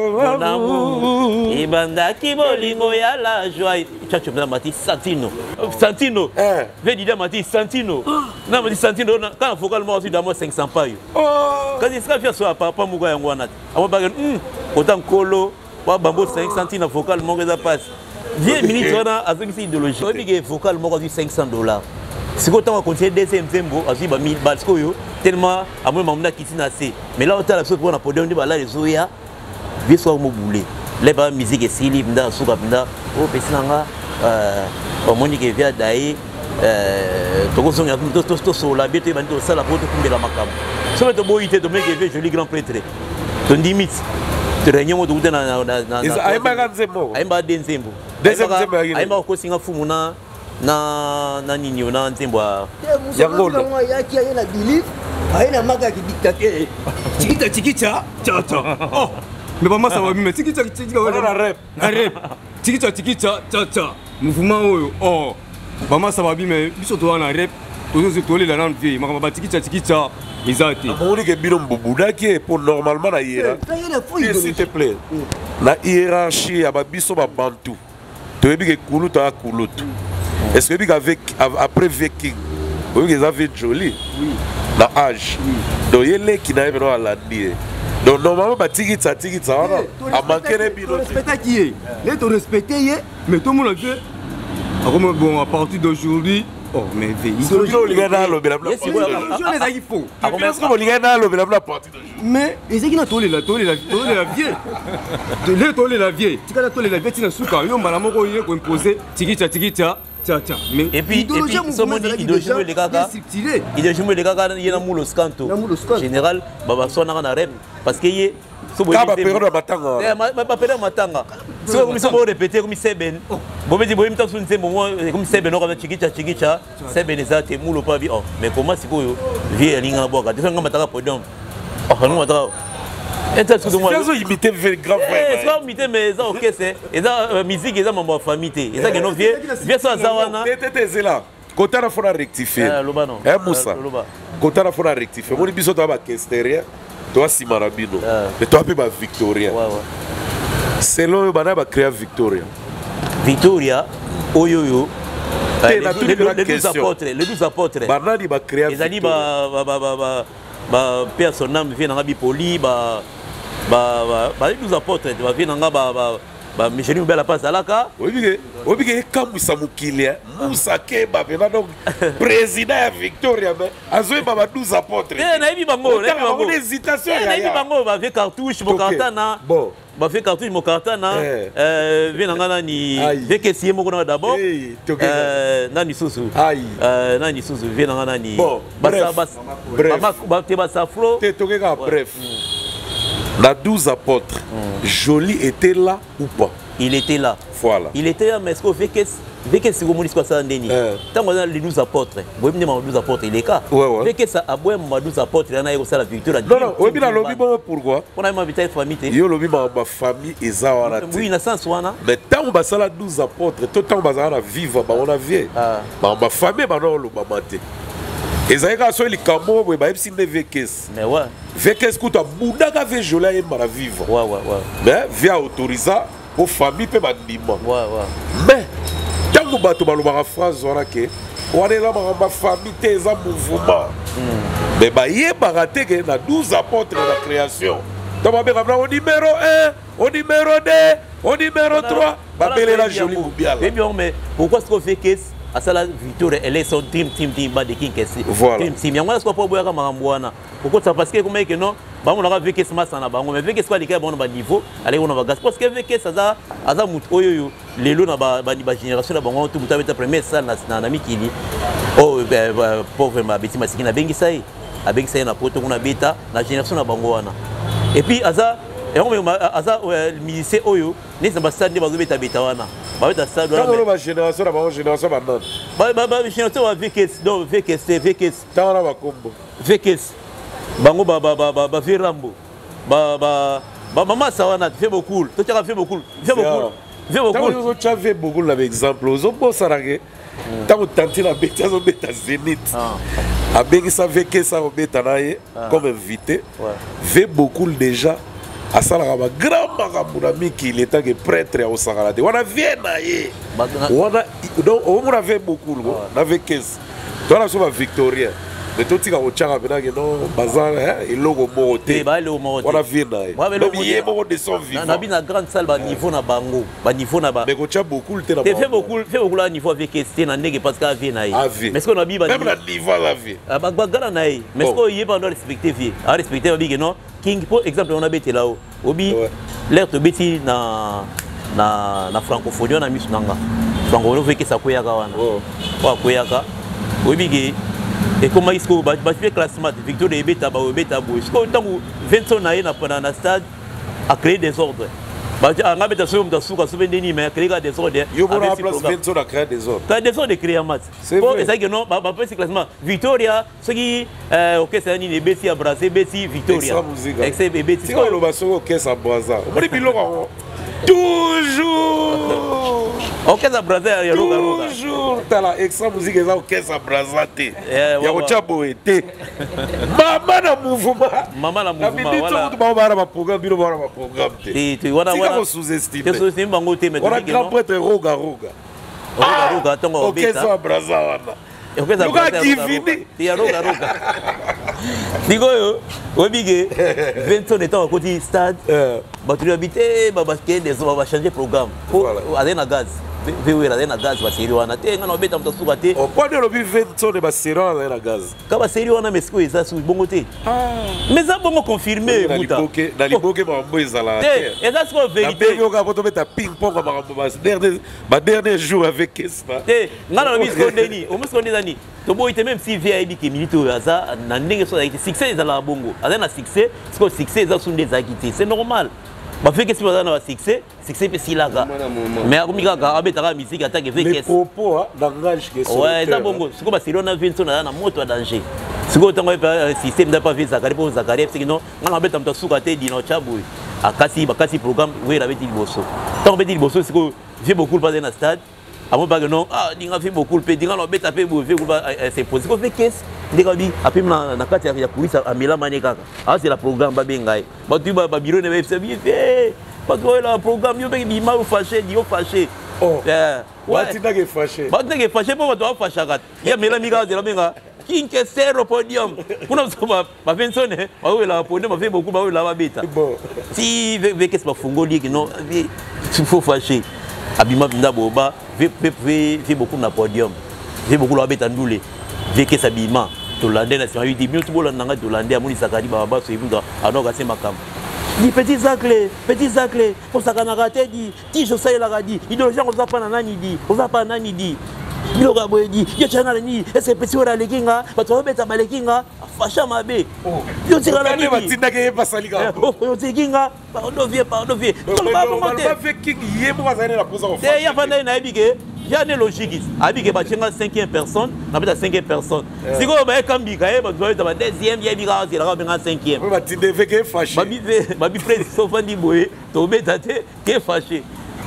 monamu ebandaki bolingo ya la joie chacho mna mati Santino Santino ve dida mati Santino na mati Santino quand vocal moi aussi dans moi cinq cents payo quand il sera fier sur papa muga yango wana amo bagen hum autant kolo wa bambo cinq cents na vocal mon ça passe dix minutes on a avec cette idéologie on dit que vocal moi dit cinq cents dollars. Si on a continué deuxième tempo, on a mis parce que tellement à moi maman qui s'est assez. Mais là on a la chose pour on a podium on dit bah là les oya, bien soit au boulé. Les bas musique et si libre dans souka benda, oh pesinanga, euh, au monde qui vient d'ailleurs, euh, tout ça on a tout tout tout sur la bête et bando ça la porte pour de la macam. Sur le beau ité de mec qui vient joli grand prêtre. Ton limite. Tu réunion de na na na na. Aïe ma ganzemo. Aïe ma denzembo. Deuxième tempo. Aïe ma ko singa fumuna. Na na nini na ntembo yango na yaki ya na belief aina maka ki dictateur tikita tikita cha cha oh mais pas ça va mais tikita tikita na rap na rap tikita tikita cha cha mouvement oyo oh mama ça va mais biso to na rap to zo to le la nan vie maka ba tikita tikita ezati on dit que bino mbubudaki pour normalement na hiérarchie s'il te plaît la hiérarchie ya ba biso ba bantu to yebi ke kuluta kulutu. Est-ce que avec après Viking, vous avez joli, la âge, donc il y a les qui n'avaient pas la dire. Donc normalement, bah tiki ça tiki ça, on a manqué les bilans. Respecter qui est, les te respecter, mais tout le monde le fait. Alors bon, à partir d'aujourd'hui, oh mais idéologie, on les a le bel blanc. Je les ai faux. Est-ce qu'on les a le bel blanc parti d'aujourd'hui? Mais ils ont tolé la tolé la tolé la vieille. Les tolé la vieille. Tu as tolé la vieille, tu n'as souka. Yo malamo ko yé ko imposer tiki ça tiki ça. Et puis, idéologie les gars, idéologie les gars, il y a un moule au scanto. Général, baba sonna na rep parce que y est. Kaba période matanga. Eh, ma ma période matanga. Si vous me savez répéter comme seben. Bon, mais dis bon, il me t'a sonné moment comme seben, on va chiquicha chiquicha, seben ezate moule pas bien. Mais comment c'est quoi? Vieux linga na boka. Tu fais un matanga podium. Oh, non matanga. Excusez-moi. Ils ont imité le grand frère. Eh, c'est pas imité mais ça ok c'est. Et ça musique et ça membre famille. Et ça que non vieux, vieux ça zawana. T'es là. Côté la faut rectifier. Eh Moussa. Côté la faut rectifier. Moi biso to ba Kesteria, toi Simarabino. Et toi pe ba Victoria. Selon bana ba créer Victoria. Victoria oyoyo. Les douze apôtres, les douze apôtres. Bana di ba créer. Les ani ba ba ba ba ba personne n'am vient dans bipoli ba ba ba les douze apôtres va venir dans ba ba ba Michel Mbela passe à la ka obi obi ke kamusa mukili Moussa Keba bena donc président ya Victoria mais azoi ba douze apôtres eh na ibi bango na ibi bango hésitation na ibi bango ba fait cartouche mon cartana bon ba fait cartouche mon cartana euh vient dans nani ve que si moko d'abord euh nani susu euh nani susu vient dans nani basa basa ba te basa flo te tokeka bref. La douze apôtres, mm. Joly était là ou pas? Il était là. Voilà. Il était là, mais est-ce qu'on fait que si vous me dites ça, tant qu'on a les douze apôtres, vous me dites douze apôtres, il est cas. Ouais, ouais. Fait que ça, à boire ma douze apôtres, il y en a eu la victoire. Non, non, oui, mais lobby, pourquoi? On a invité la famille. Il y a lobby, ma famille et ça. Oui, il y a sens, mais tant qu'on a la douze apôtres, tout le temps, on a vivre, on a vie. Ma famille, on a maté. Et ça y est, quand les camo, oui, bah, si les vékes. Mais ouais. Vékes, quand tu as boudaga ve jola et mara vivre. Ouais, ouais, ouais. Mais via autoriser aux familles peut m'animer. Ouais, ouais. Mais tant que tu as une phrase, on a que on est là ma famille tes mouvement mais bah y est baraté que na douze apôtres de la création donc on va au numéro un au numéro deux au numéro trois bah belle la jolie ou bien mais pourquoi est-ce qu'on fait que à ça la victoire elle est son team team team ba de king kesi team team yango est-ce qu'on peut boire comme ngambwana pourquoi ça parce que comme que non ba on aura vu que ce match na bango mais vu que soit les gars bon ba niveau allez on va gas parce que vu que ça za aza mutu oyo lelo na ba ba génération na bango tout mutabeta première salle na na mikili oh pauvre ma beti masiki na bengi sai abengi sai na poto kuna beta na génération na bango wana et puis aza et on aza musicien oyo ni sa stade ni bazo beta beta wana ba beta stade wana ba génération na bango génération ba non ba ba ba génération wa V K S donc V K S V K S tana ba kombo V K S bango ba ba ba ba Virambo ba ba ba mama sawana fait beaucoup to tu as fait beaucoup fait beaucoup fait beaucoup tu as fait beaucoup là exemple aux bo sarage tant tanti la beta zo beta Zénith a bengi sa V K S sa beta naie comme invité fait beaucoup déjà à ça la grand marabout qui il était que prêtre au Sagalade on a vient naie on a donc on a fait beaucoup on a V K S toi là sur Victoria mais tout ce qui est au Tchad, non, bazar, il logo moté. On a vu là. Même hier, on est son vivant. On a vu la grande salle, bas niveau na bango, bas niveau na bas. Mais quand tu as beaucoup, le terrain. Fait beaucoup, fait beaucoup là niveau avec Esté, na nègre parce qu'à vie naï. Mais ce qu'on a vu, même la niveau la vie. Ah bah gala naï. Mais ce qu'on y est pas doit respecter vie. À respecter vie que non. King pour exemple on a bêté là-haut. Obi, l'air te bêti na na na francophonie on a mis nanga. Donc on veut que ça koyaka wana. Kwa koyaka. Obi et comment est-ce que vous faites classement Victor de Beta ba Beta bo est-ce que tant que vingt na na pendant na stade a créé des ordres ba nga beta so mta suka so bendeni mais créer des ordres yo pour la place vingt a créé des ordres t'as des ordres de créer un match bon et ça que non ba ba ce classement Victoria ce qui euh OK ça ni Beti à Brazil Beti Victoria excès Beti c'est quoi le basso OK ça Brazza on dit biloko toujours OK ça Brazil ya roga roga toujours t'as la extra musique ça OK ça Brazza té ya ocha boete mama na mouvement mama na mouvement voilà ba ba ba programme bino ba ba programme té tu voilà voilà sous-estimé tu sous-estimes bango té mais on a grand prêtre roga roga roga roga tongo OK ça Brazza wana OK ça Brazza ya roga roga digo yo obige vingt ans étant à côté stade ba tu habiter ba basket des on va changer programme pour aller na gaz vewe la na gaz ba série wana te ngana obeta mto suka te o kwa de lobi vingt ans de ba série wana na gaz ka ba série wana mesko eza su bongo te mais ça bongo confirmer muta na liboke ba mboza la te eza so vérité na bengo ka poto beta ping pong ba ba dernier ba dernier jour avec Kespa te ngana lobi sko ndeni o musko ndani to boy te même si V I B ke milito aza na ndenge so avec succès eza la bongo aza na succès parce que succès eza su des activités c'est normal ba fait que si bazana ba succès succès pe silaga mais akomika ka abetaka musique attaque fait que les propos langage que ouais ça bongo siko ba sirona vingt na na moto danger siko tango pa système da pas fait Zakari pour Zakari parce que non ngana beta mta suka te dino chabu akasi bakasi programme oui la beti liboso tant beti liboso siko j'ai beaucoup pas dans stade avant pas que non ah dinga fait beaucoup pe dinga no beta pe bo fait c'est posé ko fait caisse ndika bi apim na na kati ya police amela mane kaka ah c'est la programme ba bengai ba tu ba biro ne fait bien fait parce que la programme yo be bi ma fâché dio fâché oh ouais tu n'as que fâché ba tu n'as que fâché pour toi fâché kat ya mela mika de la benga king que zéro podium kuna ba ba vincent ba we la podium ba fait beaucoup ba we la ba beta bon si ve que c'est pas fungoli que non il faut fâché abima binda boba ve ve beaucoup na podium ve beaucoup la beta ndoulé ve que ça bima to landé na c'est eu début tout bola nanga to landé amuni sakadi ba ba so ibunda anoka se makam di petit zacle petit zacle pour ça kana raté di ti je sais la radi idéologie on zapa na nani di on zapa nani di biloka boedi yo changa ni ese petit ora lekinga bato beta balekinga fasha mabe yo tika la ni batinda ke pasalika yo tikinga pardon vie pardon vie to ba ba fait king yebo bazana la posa en fait ya fanda na ebike ya ne logique abike ba chenga cinquième personne na beta cinquième personne siko ba kambika e ba doit ba deuxième ya bika zela ka benga cinquième ba tinde fait que fâché ba bi ba bi presse so fandi boye to beta te ke fâché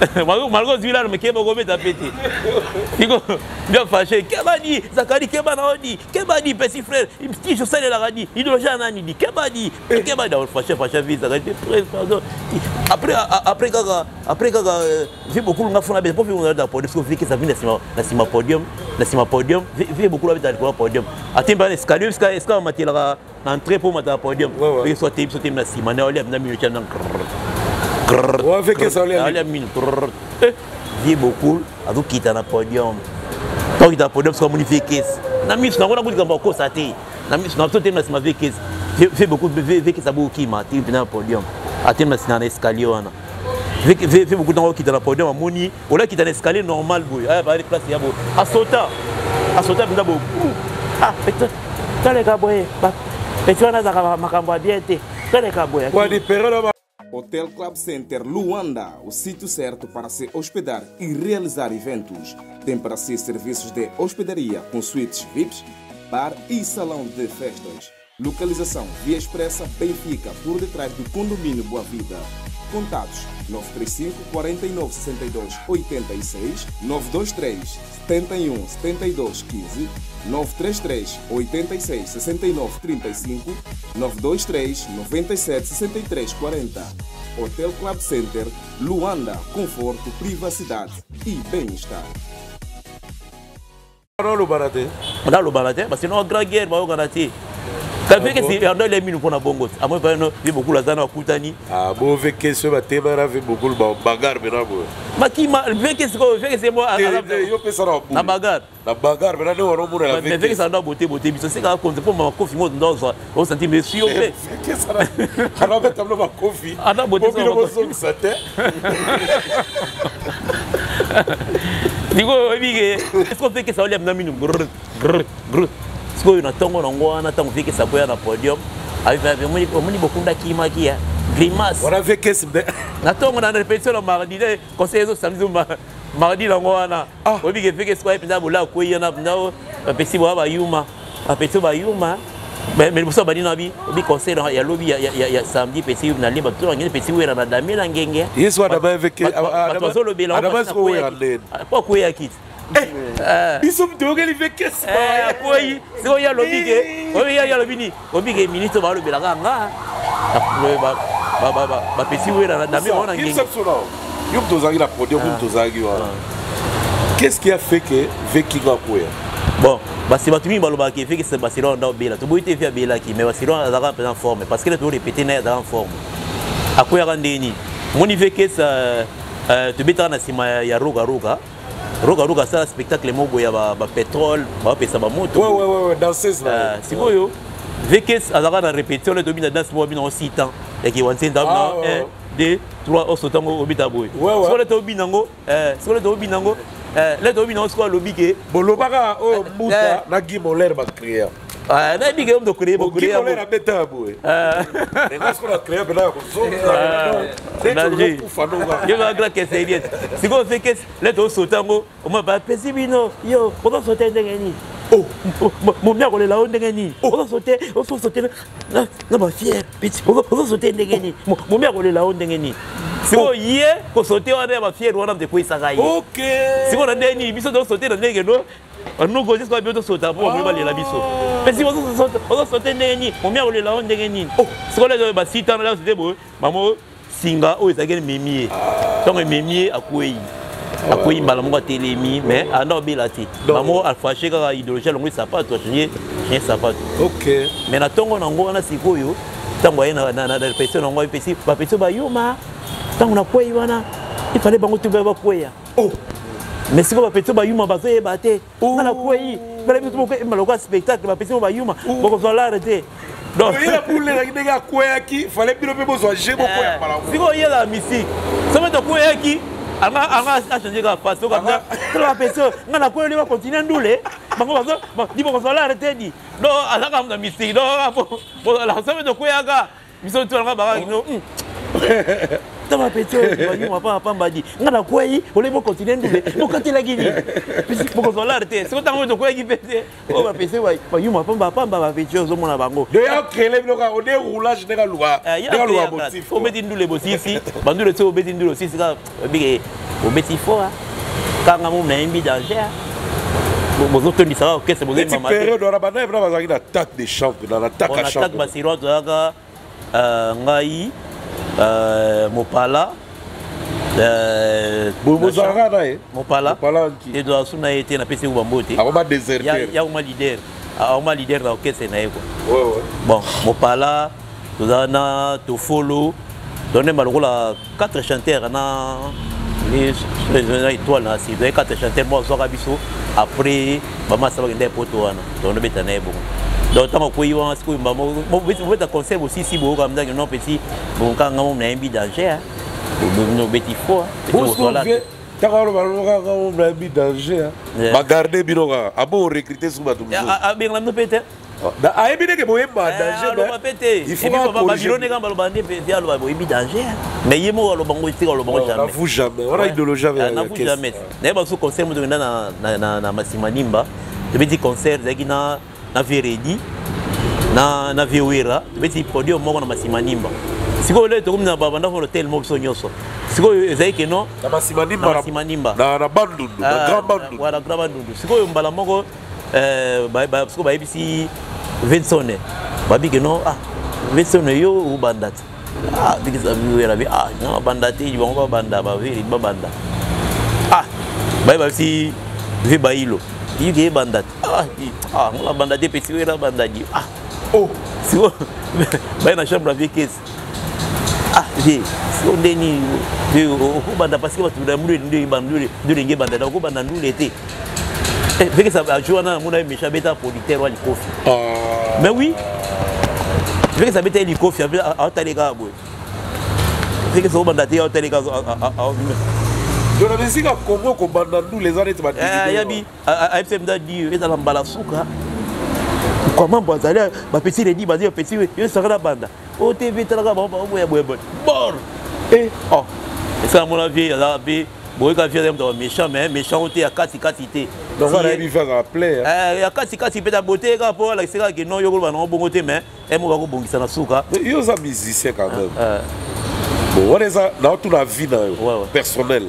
Malgré celui-là, mais Keba Gomé t'a pété. Bien fâché. Keba dit, Zakari Keba n'a dit, Keba dit, petit frère, il me dit, je sais la radie, il doit jamais dit, Keba dit, Keba dit, fâché, fâché, vite, Zakari, pardon. Après, après, après, j'ai beaucoup de gens qui ont fait un podium, parce que ça vient dans le podium, dans le podium, j'ai beaucoup de gens qui ont fait un podium. Attends, pas l'escalier, est-ce qu'on m'a dit l'entrée pour mettre un podium? Il soit type, soit type, dans le ciment, on a mis le channel. On a fait que ça allait. J'ai beaucoup, à vous quitter le podium. Quand il y a un podium, c'est comme une vie caisse. Na mis, na ngona kutika mbako sate. Na mis, na sote na simave caisse. Fait beaucoup de vie que ça beau qui m'a tiré dans le podium. Atteindre na na escalier wana. Fait fait beaucoup de gens qui dans le podium à moni. Au là qui dans l'escalier normal boy. Ah bah les places il y a beau. À sota. À sota bien beau. Ah, peut-être. T'as les gars boy. Peut-être on a ça makambo bien été. T'as les gars boy. Quoi des périodes. Hotel Club Center Luanda, o sítio certo para se hospedar e realizar eventos. Tem para si serviços de hospedaria com suítes V I Ps, bar e salão de festas. Localização Via Expressa Benfica, por detrás do condomínio Boa Vida. Contatos nove três cinco, quatro nove, seis dois, oito seis, nove dois três, sete um, sete dois, um cinco, nove três três, oito seis, seis nove, três cinco, nove dois três, nove sete, sessenta e três, quarenta. Hotel Club Center, Luanda, conforto, privacidade e bem-estar. Não no baraté. Não no baraté, mas se não grande guerra, vai garantir. T'as vu que c'est un des minutes pour la bongo. À moi, il y a beaucoup de gens qui ont ah, bon, avec question, ma thème, il y a beaucoup de bagarre maintenant. Mais qui m'a vu que c'est moi. Je peux ça la bagarre. La bagarre, maintenant, on va mourir. Mais avec ça, on a beauté, beauté. C'est quand on pour ma coffee, moi, dans ça, on sentit monsieur. Qu'est-ce que ça? Alors, on va ma coffee. On a beauté. On ça te. Digo, est-ce qu'on fait que ça, on lève dans minute. Grrr, grrr, grrr. Parce que nous avons fait que ça peut être un podium. Avec beaucoup de kima qui a grimace. On a fait que c'est. Nous avons répété le mardi, conseil de samedi, mardi, nous avons fait que ça peut être un podium. Un petit peu de yuma. Un petit peu de yuma. Mais nous avons dit que le conseil il y a lobby, il y a samedi, petit peu de libre, tout le monde petit peu de dame, la ngenge. Yes, on a avec. On a fait le bilan. On a fait le bilan. Pas quoi y ils sont tous les mecs qui sont là. Oui, c'est quoi y a le big? Oui, y a le bini. Le big ministre va le bilan. Ah, bah, bah, bah, bah, petit oui, la dame, on a gagné. Qu'est-ce qui a fait que Viking a coué? Bon, bah c'est Batumi Baloba qui fait que c'est Barcelone dans Bela. Tout le monde fait Bela qui, mais Barcelone a en forme parce que les tours répétés n'est en forme. À quoi rendez-ni? Mon fait que ça, tu bêtes en asima ya roga roga. Roga roga ça spectacle mo boya ba pétrole ba pesa ba moto. Ouais ouais ouais danseuse là. Si boyo vekes azaka na répétition le domine danse mo bino six ans et qui vont s'entendre un deux trois au sotango obita boy. So le to binango euh so le to binango euh le to binango so lobi ke bolobaka o muta na gimoler ba créer. Ah na bige om do créer bo créer. Gimoler a beta boy. Euh et là ce qu'on a créé bela ko so. Je vais agla que c'est bien. Si vous faites que les deux sautango, on m'a pas pesibino. Yo, on va sauter ndengeni. Oh, mon mien on est là on ndengeni. On va sauter, on va sauter. Non, non ma fière, petit. On va sauter ndengeni. Mon mien on est là on ndengeni. Si vous y est, pour sauter on a ma fière on a de quoi ça gagne. OK. Si vous ndengeni, biso do sauter ndengeni. On nous gosse quoi bientôt sauter pour on va aller la biso. Mais si on saute, on va sauter ndengeni. Mon mien on est là on ndengeni. Oh, si on est ba six ans là c'était beau. Maman singa o ezageli memier donc memier akwei akwei mbala moko telemi mais ana obela te mamo alfashe kaka idéologie longo sapato changer changer sapato OK mais na tongo nango wana sikoyo tango yana na na personne nango pesi ba pesi ba yuma tango na kwei wana il fallait bango tuba ba kweya oh mais siko ba pesi ba yuma ba zoye ba te na kwei bala bitu ko mbala spectacle ba pesi ba yuma boko zola te. Donc, il y a pour les gars qui fallait que nous besoin j'ai beaucoup à parler. Si vous y a la musique, ça veut dire quoi qui a a changé la face comme ça. La personne, on a quoi va continuer à douler. Bon, bon, dis bon, on va l'arrêter dit. Non, à la gamme de musique, non, bon, la ça veut dire quoi gars. Ils sont tous en bas, non. Dans ma petite, on va pas pas badi. On a quoi y, on va continuer à douler. Bon, quand il a gagné, puis pour qu'on l'arrêter. C'est autant de quoi qui fait. On va passer, ouais. Bah, you m'as pas pas pas petite chose au mon bango. D'ailleurs, créer le on est roulage général loi. Il y a loi motif. On met une doule aussi ici. Bandu le au bedin doule aussi, c'est ça. Big au beti fort quand on a un bi danger bozo to ni ça OK c'est bozo mama période on a bana vraiment bazaki na attaque des champs dans l'attaque à champ on attaque basiro toaka euh ngai euh mopala euh bozanga na e mopala mopala et doit suna été na pesi ubambote a ma déserteur ya uma leader a uma leader na OK c'est na eko ouais ouais bon mopala tozana to follow donner malokola quatre chanteurs na les les étoiles na si deux quatre chanteurs moi so kabiso après mama ça va gender poto wana donc beta na ebo donc tant ko yiwa siku mbamo mo beta concert aussi si bo comme ça non petit bon quand ngam na mbi danger no beti fo voilà takalo baloka ngam na mbi danger ba garder binoka abo recruter sous bato ah bien la peut-être da ayebi que boyemba danger il faut pas babilone quand balo bande pe alo boyebi danger mais yemo alo bango tika alo bango jamais vous jamais on a idéologie avec na vous jamais na ba su concert mo na na na na Masimanimba de petit concert zaki na na Veredi na na Viewera de petit produit mo na Masimanimba siko le to kumna baba ndafo hotel mo so nyoso siko zaki no na Masimanimba na Masimanimba na na bandundu na grand bandundu wala grand bandundu siko mbala moko euh ba ba siko ba ibisi Vincent babi que non ah Vincent yo ou bandat ah because we are ah non bandati ils vont pas banda ba viri ba banda ah ba ba si vi bailo il est bandat ah ah la bandati petit we la bandadi ah oh si ba na chambre avec caisse ah si on deni de au banda parce que tu mulu ndio banduli ndio ngi banda ko banda ndule été fait que ça va jouer dans mon ami Chabeta producteur wali kofi mais oui fait que ça beta li kofi à talega boy fait que ça banda te à talega donc la musique a Congo ko banda ndule les arrêts ba eh yabi a F M da di eza la mbala suka comment bazali ba petit redi bazali petit yo sera banda o T V tala ba ba boya boya bor eh oh ça mon avis là be boy ka fier de méchant mais méchant côté à quatre quatre té donc voilà il va rappeler eh ya quatre quatre peut ta beauté ka pour la c'est que non yo ko ba no bongo té mais et mo ba ko bongisa na suka yo za musicien quand même bon on est ça dans toute la vie personnelle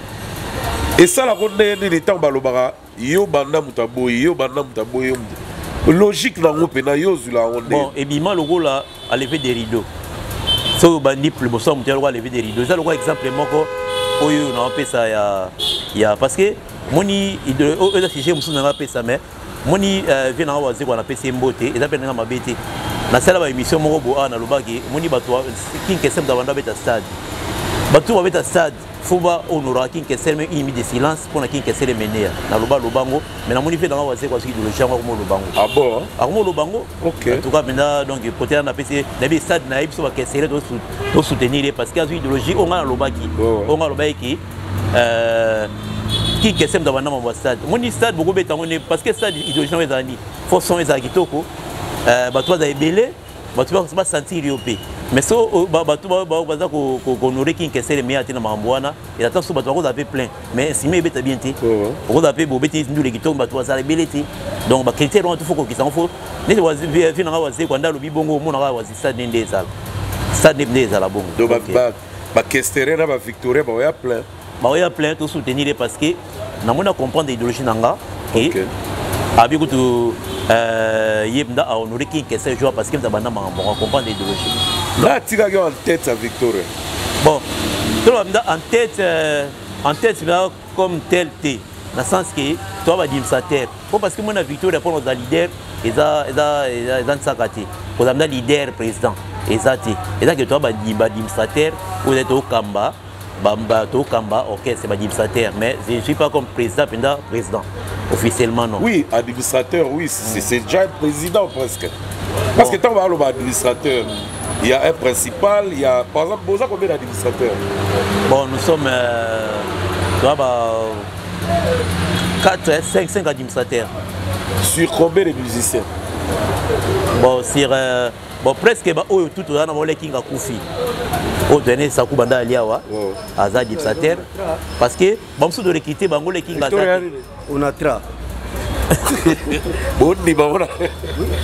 et ça la connaît ni temps balobara yo banda mutabo yo banda mutabo yo logique na ngo pena yo zula on bon et bima logo là à lever des rideaux so bandi plus bon ça on à lever des rideaux ça le exemple moko oyo na pesa ya ya parce que moni de oyo sujet musu na pesa mais moni vient na wazi kwa na pesa mbote eza pe na mabete na sala ba émission moko bo na lobaki moni bato kinke sem da banda beta stade bato ba beta stade fuba honora kinke sem une minute de silence pour na kinke sem menea na loba lobango mais na moni fait na wazi kwa suki de lojango ko lobango ah bon ah mo lobango OK en tout cas maintenant donc côté na pesa na bi stade na ibiso ba kesere do do soutenir parce que azu idéologie on a lobaki on a lobaki euh qui que sem dans mon stade mon stade beaucoup bêta on parce que stade idéologie les ani faut son les kitoko euh ba toi da ebele ba tu vas sentir yopé mais so ba ba tu ba ba za ko ko honorer qui que c'est le meilleur na mambwana et attends so ba tu vas avoir plein mais si me bêta bien té on va appeler bo bêta ndu le kitoko ba tu vas aller té donc ba critère on faut ko qui s'en faut ni wazi vina nga wazi kwa ndalo bibongo mo na wazi stade ndé ça stade ndé ça la bongo donc ba ba questere na ba victoire ba ya plein bah il y a plein de soutenir parce que na mona comprendre l'idéologie nanga et abi ko to euh yebda a honorer qui que c'est joie parce que ça banda mambo on comprend l'idéologie là tu as en tête à Victoire bon tout le monde en tête en tête comme tel T dans le sens que toi va dire ça terre parce que mon Victoire pour nos leader et ça et ça et ça sakati pour amener leader président et ça T et ça que toi va dire administrateur ou être au Kamba Bamba to Kamba, ok, c'est administrateur, mais je ne suis pas comme président, président, officiellement non. Oui, administrateur, oui, c'est déjà un président presque. Parce bon. que tant qu'on parle d'administrateur, il y a un principal, il y a, par exemple, vous avez combien d'administrateurs? Bon, nous sommes euh, quatre, cinq, cinq administrateurs. Sur combien de musiciens? Bon, sur euh, bon, presque bah, oh, tout le monde a qui a Koufi. Au dernier Sakou Banda Aliawa, Azad Dipsater, parce que bon, sous de l'équité, Bango les King on a tra. Bon, ni bon,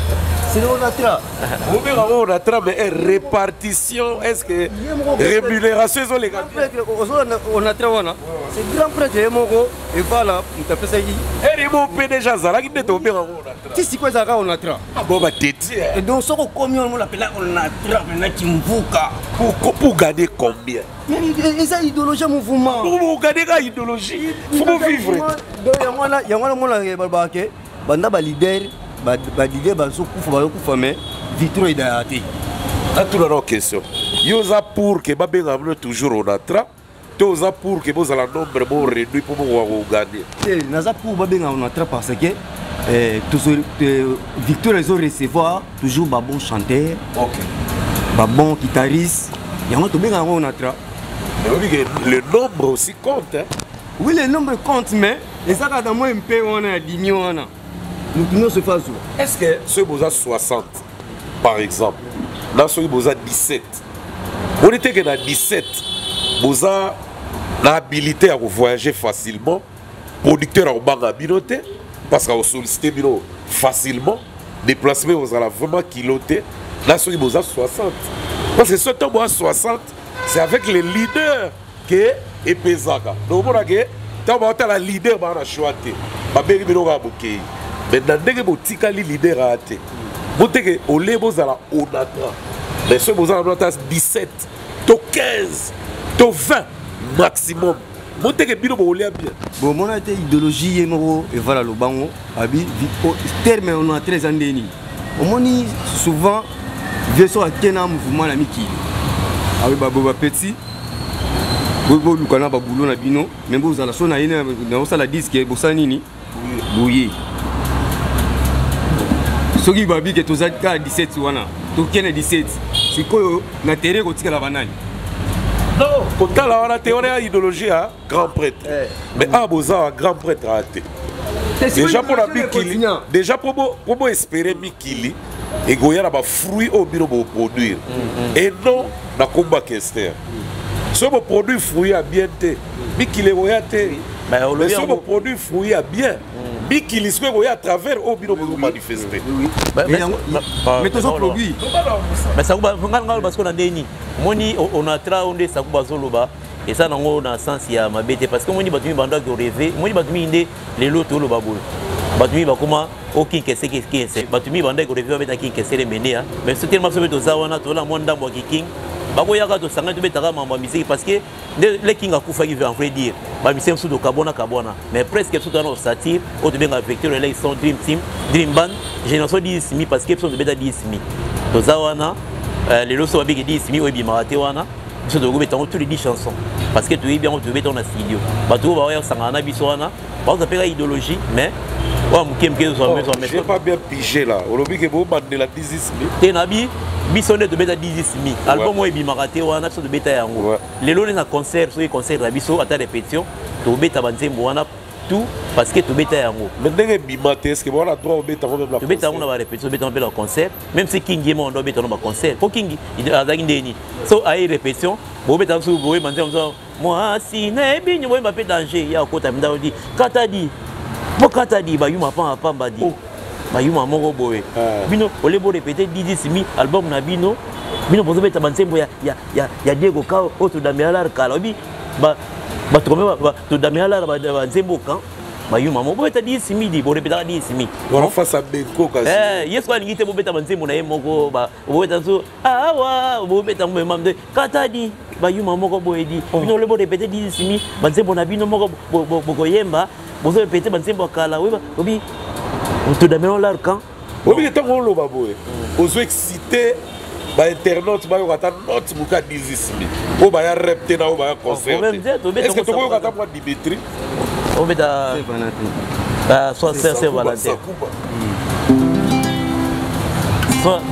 C'est le Onatra. On Onatra, mais répartition, est-ce que rémunération, ils ont les gars? Onatra, c'est grand prêtre, et voilà, on t'a fait ça. Et ils m'ont fait déjà ça, là, qui est tombé en Onatra. Tu sais quoi, ça va Onatra? Ah bon, bah, t'es dit. Et donc, ce qu'on combien on l'appelle Onatra, maintenant, tu me Pour pour gagner combien? Mais c'est idéologie mouvement. Pour gagner la idéologie, il faut vivre. Donc, il y a un moment là, il y a un leader. Bah l'idée bah so kufa ba kufa mais vitro ida ati a tout la question yoza pour que ba benga toujours on atra toza pour que boza la nombre bon réduit pour moi gagner eh naza pour ba benga on atra parce que eh toujours victoire ils ont recevoir toujours ba bon chanteur OK ba bon guitariste il y a un to benga on atra le nombre aussi compte hein? Oui le nombre compte mais et ça quand moi un peu on a digno on a nous se faisons. Est-ce que ce boza soixante, par exemple, dans ce boza dix-sept, on était que dans dix-sept, boza l'habilité à voyager facilement, producteur à banga binoté, parce qu'on sollicite bino facilement, déplacement aux ala vraiment kiloté, dans ce boza soixante. Parce que ce temps boza soixante, c'est avec les leaders que et pesaka. Donc on a que tant que la leader ba na choité, ba beri bino ga bokei. Maintenant, dès que vous avez un leader à athée, vous avez un leader à Onatra. Mais ce que vous avez dix-sept, quinze, vingt maximum. Vous avez un leader bien. Bon, mon idéologie et voilà le bango. Terme on a très andéni. On dit souvent, je suis un mouvement à Miki. Avec Baboba Petit. Bobo Lukana Baboulon à Bino. Mais vous avez la disque et Bossanini. Oui. Ce qui va dire que tu as dix-sept, tu as dix-sept, c'est quoi la terre que tu as la banane? Non, quand tu as la théorie idéologie, grand prêtre. Mais à Boza, grand prêtre a été. Déjà pour la Mikili, déjà pour espérer Mikili, et Goya a fruit au bureau pour produire. Et non, na combat Kester. Ce que produit fruit à bien te, Mikili Goya te. Mais ce que produit fruit à bien. Qui les souhaite à travers au bureau pour manifester. Mais tous les produits. Mais ça va parce qu'on a déni. Moni on a traité ça va zoloba et ça dans le sens il y a ma bête parce que moni batumi banda qui rêvé moni batumi inde les lots le babou. Batumi ba comment aucun qu'est-ce qui est batumi banda qui rêvé avec qui qu'est-ce les mener mais c'est tellement ça veut dire ça on a tout la monde dans moi qui king. Bakoyaka to sanga to betaka mamba musique parce que les king akufa qui veut en vrai dire ba musique sous de kabona kabona mais presque tout dans satire au de bien avec les ils sont dream team dream band génération dix mi parce que sont de beta dix mi to zawana les lots sont big dix mi ou bi maraté wana so de groupe tous les dix chansons parce que tu es bien tu beta dans studio ba to ba ya sanga na biso wana ba ça fait idéologie mais wa mukem ke so mais so mais j'ai pas bien pigé là au lobby que bo bande la dix mi tenabi bisonne de beta dix mi album moi bi maraté wana so de beta yango lelo na concert so concert la biso ata répétition to beta banzembo wana tout parce que to beta yango mais ndenge bimate est-ce que voilà droit au beta même la to beta on va répétition beta on le concert même si king yemo on doit beta on concert pour king azaki ndeni so ai répétition bo beta so bo banzembo moi si na binyo bo mbape danger ya kota mda di kata di bo kata di ba yuma pa pa ba di bayuma moko boye bino olebo répéter dix mi album na bino bino pozo beta bansembo ya ya ya Diego Kao o to damiala kala obi ba ba to ba to damiala ba bansembo kan bayuma moko beta dix mi di bo répéter dix mi on face à Benko kasi eh yes kwa ngite bo beta bansembo na moko ba bo beta so awa bo beta mo mamde katadi bayuma moko boye di bino olebo répéter dix mi bansembo na bino moko bo koyemba bozo répéter bansembo kala obi on te donne l'arcan. Oui, mais tant qu'on l'a baboué, on s'est excité, bah internaute, bah on attend notre bouquet dix mille. On va y répéter là, on va y concerter. Est-ce que tu vois qu'on attend moi Dimitri? On va dans. Ah, soit c'est c'est Valentin. Soit.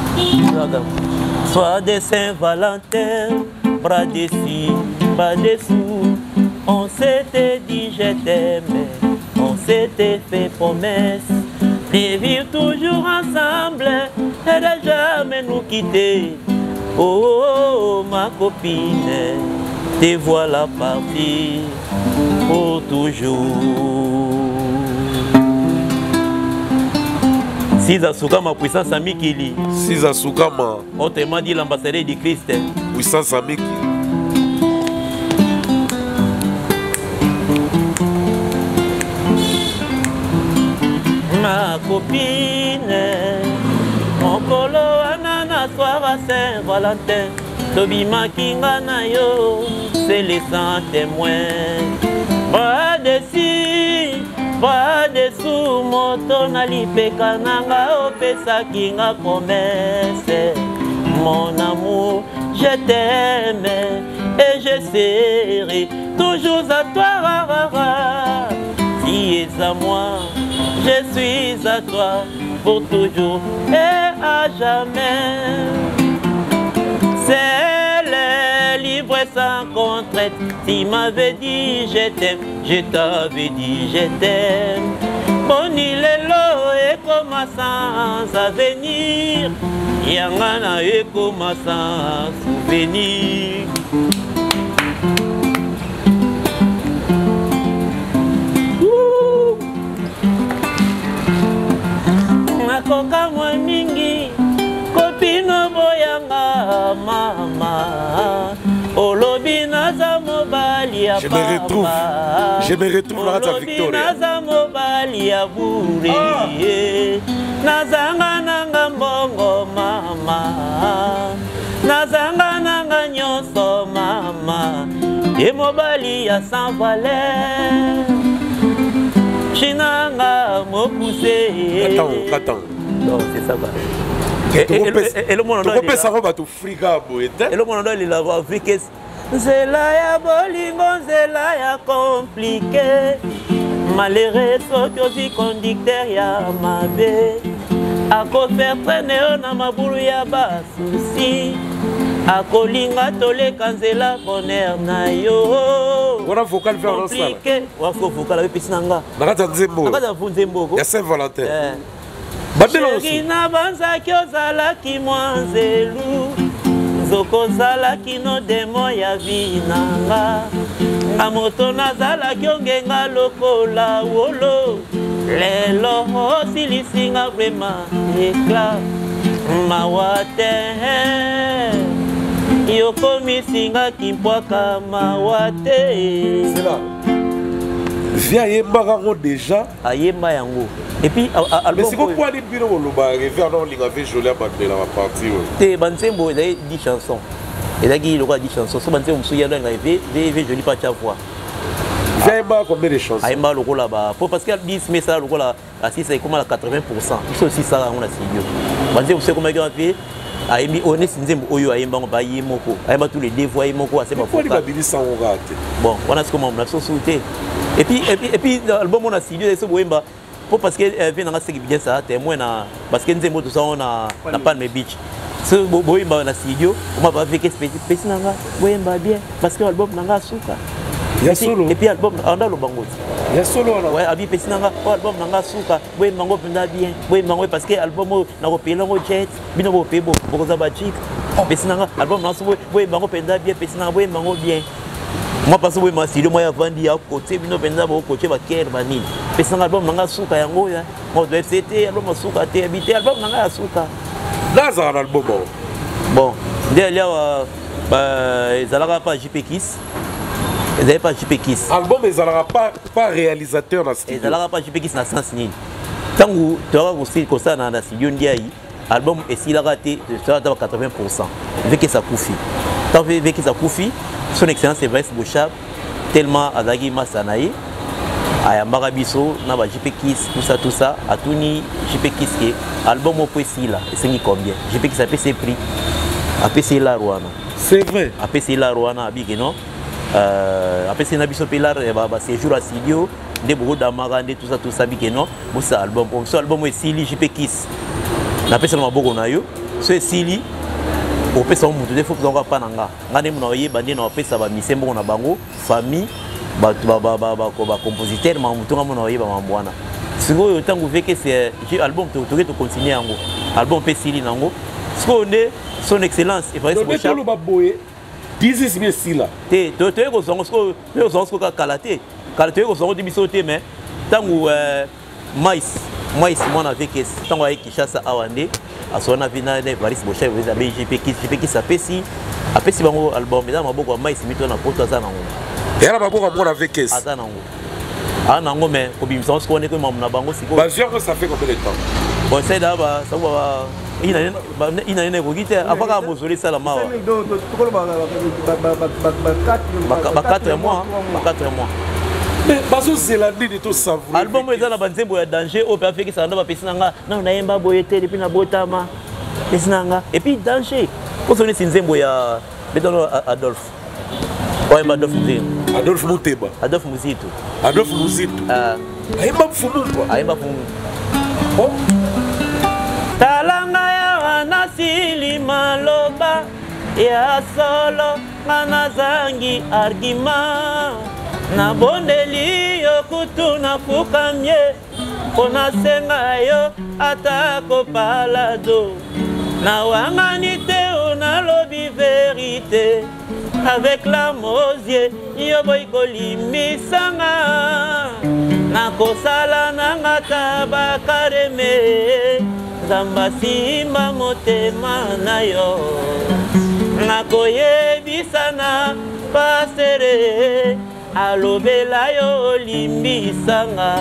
Soit des Saint-Valentin, bras dessus, bras dessous. On s'était dit je t'aime, on s'était fait promesse de vivre toujours ensemble et de jamais nous quitter. Oh, oh, oh ma copine, te voilà partie pour toujours. Siza Soukama, puissance Amikili. Siza Soukama. Autrement dit l'ambassadeur du Christ. Puissance Amikili. Ma copine, mon colo anana soir à Saint-Valentin. Tobima Kingana yo, c'est les sans témoins. Bras dessus, bras dessous, moto nalipeka nanga opesa kinga promesse. Mon amour, je t'aime et je serai toujours à toi, rara. Si es à moi, je suis à toi pour toujours et à jamais. C'est le livre sans contrainte. Tu m'avais dit je t'aime, je t'avais dit je t'aime. Boni lelo et comme sans avenir. Yangana et comme sans souvenir. Nakoka mwa mingi kopino boyanga mama olobi naza mobali ya je me retrouve je me retrouve là ta Victoria naza mobali ya buri nazanga nanga mbongo mama nazanga nanga nyonso mama e mobali ya sans valeur chinanga mo poussé attends attends non c'est ça quoi. Et le monde doit ça va tout friga boete et le monde doit la voir afrique zela ya bolingo zela ya compliqué malheureux soki conducteur ya mabe ako faire traîner na mabulu ya basusi akolinga toleka nzela bonheur na yo wana vocal vers la salle wako vocal avec pisinanga nakata nzembo nakata nzembo ya Saint Valentin badelo aussi na banzaki ozalaki mwanzelu nzoko ozalaki no demo ya vinanga nga moto nazalaki ongenga lokola wolo lelo osilisinga vraiment éclat mawa te yokomisingaki mpwaka mawa te via yemba rango déjà ayemba yango et puis mais c'est pourquoi les bino loba revers non linga ve joli abandé la partie te bansembo il a dix chansons il a dit le roi dix chansons so bansembo msuya dans ve ve joli pas ta voix via yemba combien de chansons ayemba lokola ba parce que dix mais ça lokola assis c'est comme à quatre-vingts pour cent c'est aussi ça on a studio bansembo c'est comme il fait ayembi honest nzembo oyo ayemba ngo ba yemoko ayemba tous les deux voix yemoko assez ba pourquoi il va sans on rate bon on a ce comment on a sauté et puis et puis et puis l'album on a studio c'est boyemba parce que vient dans ce qui bien ça témoin na parce que nzembo tout ça on a na Palm Beach ce boyemba na studio on va avec espèce nanga boyemba bien parce que l'album nanga suka ya solo et puis album anda lo bango ya solo là ouais abi pesi nanga album nanga suka boyemba ngo penda bien boyemba parce que album na ko pela ngo jet bino ko pebo boko za ba chic pesi nanga album na so boyemba ngo penda bien pesi nanga boyemba ngo bien moi parce que boyemba studio moi ya vandi ya côté bino penda ba côté ba ker ba nini pesi nanga album nanga suka yango ya mo de c'était album suka te habité album nanga suka là un album bon derrière bah ezalaka pas J P Kiss. Ils n'avaient pas J P Kiss. Album, ils n'auront pas, pas réalisateur dans le studio. Ils n'auront pas J P Kiss dans le sens ni. Tant que tu auras aussi comme ça dans le studio, l'album est s'il a raté, tu auras quatre-vingts pour cent. Vu que ça koufi. Tant que vu que ça koufi, son excellence est Vice Bouchab, tellement Adagi Masanaï, Ayambara Bisso, Naba J P Kiss, tout ça, tout ça, à tout ni J P Kiss qui est album au précis là, et c'est combien J P Kiss a payé ses prix, a payé la Rwanda. C'est vrai. A payé la Rwanda, a non. Euh, après c'est Nabiso Pilar bah séjour à studio des beaucoup d'amarande tout ça tout ça bi que non bon ça album bon ça album est Sili J P Kiss na pesa na boko na yo so Sili au pesa mutu des fois que on pas nanga ngane muna oye bandi na pesa ba misembo na bango famille ba ba ba ba ba compositeur ma mutu ngamo na oye ba mambwana siko yo tango veke c'est album to to to continuer yango album pe Sili nango siko ne son excellence et par exemple le baboye business mais si là te to to ko songo ko to songo ko kalate kalate ko songo dibiso te mais tangu mais moi ici moi avec tango avec Kishasa awande asona vina ne Varis Bocha weza B G P qui fait qui s'apesi apesi bango album eza maboko mai simito na poto za nango era maboko moi avec es ata nango ah nango mais ko bimisa ko ne ko mamu na bango siko ba jero ça fait combien de temps bon c'est là ba ça va ina ina ina ko gite apaka mozoli sala mawa ba quatre mois ba quatre mois mais bazo zelandi de tout savoir album eza na banzembo ya danger au pa fait que ça na ba pesinanga na na yemba boyete depuis na botama pesinanga et puis danger ko soni sinzembo ya betono Adolphe ouais Adolphe Muzito Adolphe Muteba Adolphe Muzito Adolphe Muzito ah ayemba fumu quoi ayemba fumu oh talanga ya wana silima loba ya solo mana zangi argument na bondeli yo kutu na fukamye pona senga yo atako palado na wangani te ona lobi vérité avec la mosier yo boy kolimisanga na kosala nanga tabakareme zamba simba motema na yo na koyebisana pasere alobela yo limbisanga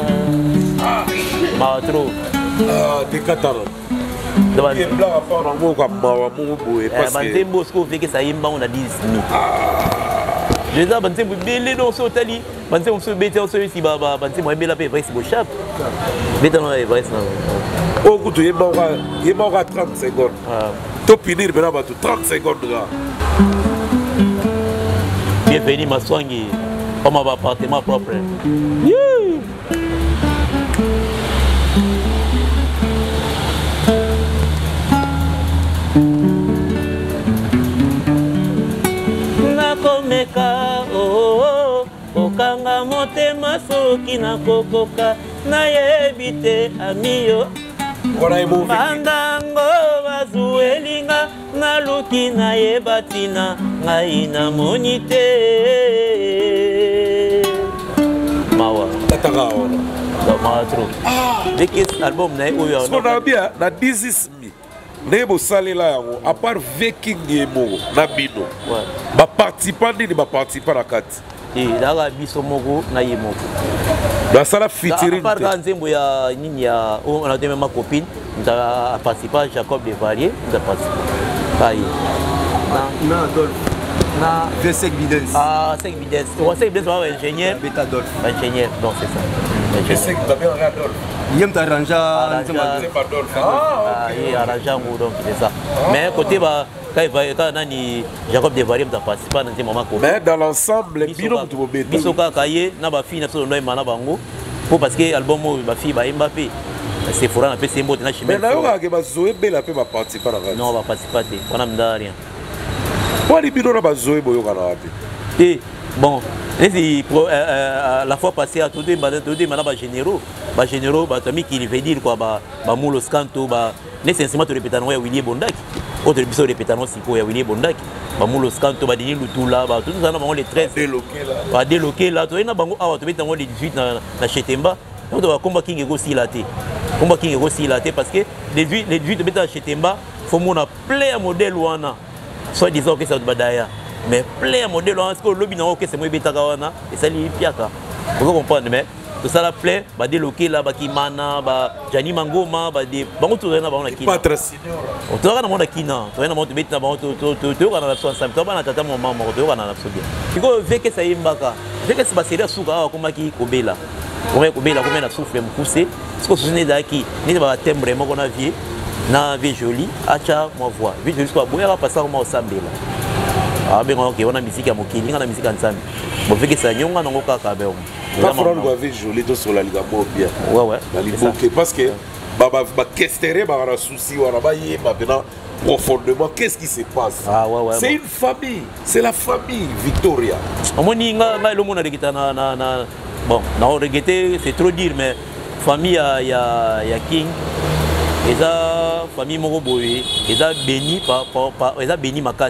matro ah de katara devant et blanc rapport en mot comme mawa mo boé parce que bantembo ce qu'on fait que ça yimba on a dix minutes déjà bantembo belé dans ce tali bantembo se bête on se si baba bantembo bela pe vrai c'est chap bête on est vrai ça oh kutu yimba yimba trente secondes to finir bela ba trente secondes là bienvenue Maswangi comme un appartement propre. Nakomeka oh okanga motema soki nakokoka nayebite amiyo bandango bazuelinga naluki nayebatina ngai namoni te mawa tataka ona mawa trop dès que album na oyo on a bien na dix mi nebo salela yango à part Viking yemo na bino ba participant ni ba participant na kati eh daga biso moko na yemoko dans sala featuring à part ganzembo ya nini ya on a même ma copine a participé à Jacob de Varier, on a participé. Aïe. Na Adolphe. Na V cinq Bidens. Ah, cinq Bidens. On sait Bidens, on est ingénieur. Beta Adolphe. Ingénieur, non, c'est ça. V cinq, tu as bien Adolphe. Il aime t'arranger. Ah, il arrange un mot, donc c'est ça. Mais côté, bah, quand il Jacob de Varier, on a participé à un moment. Mais dans l'ensemble, les binômes, tu vas bien. Bisoka Kaye, n'a pas fini, n'a pas fini, n'a pas fini, parce que l'album, ma fille, bah, Mbappé. C'est fort, on a fait ces mots de la chimie. Mais là, on a Zoé Bella peut participer à la radio. Non, on va participer. On n'a rien. Pourquoi les bidons ont Zoé Boyo Canada? Et bon, la fois passée, à tout le monde, tout le monde a généraux. Les généraux, qui veut dire quoi, bah, Moulos Kanto, bah, nécessairement, tu répètes à William Bondaki. Autre épisode répète à William Bondaki. Bah, Moulos Kanto, bah, Denis Lutula, bah, tout ça, les treize. Déloqué là. Bah, déloqué là. Tu vois, tu mets les dix-huit dans Chetemba. On doit combattre King Ego si laté. Combattre King Ego si laté parce que les vues les vues de mettre chez Temba, faut mon plein modèle wana. Soit disant que ça va d'ailleurs, mais plein modèle wana parce que le lobby n'a aucun c'est moi bêta wana et ça lui piaka. Vous comprenez mais tout ça la plaît, bah déloqué là, bah Kimana, bah Jani Mangoma, bah des bah on tourne là bah on a qui. On tourne là on a qui na. Tourne là on te met là bah on te te te on a la soixante ensemble. Toi bah na tata mon maman, on te on a la soixante. Il faut faire que ça y mbaka. Fait que c'est pas sérieux souka comme qui kobela. Combien combien combien souffle me pousser ce que ce n'est d'aki ni ba thème vraiment qu'on a vie na vie jolie acha moi voix vie jolie soit boire passer comment ensemble là ah ben OK on a musique à mokili on a musique ensemble bon fait que ça nyonga ngo kaka be on va prendre la vie jolie to sur la liga bien ouais ouais la liga parce que ba ba ba questere ba ra souci wana ba yé maintenant profondément qu'est-ce qui se passe ah ouais ouais c'est bon. Une famille c'est la famille Victoria omoni nga nga lo mona rekita na na na bon, non, regretter, c'est trop dire, mais famille, il y a, y a King, et ça, famille Moroboé, et ça béni par, par, par et ça béni Makas.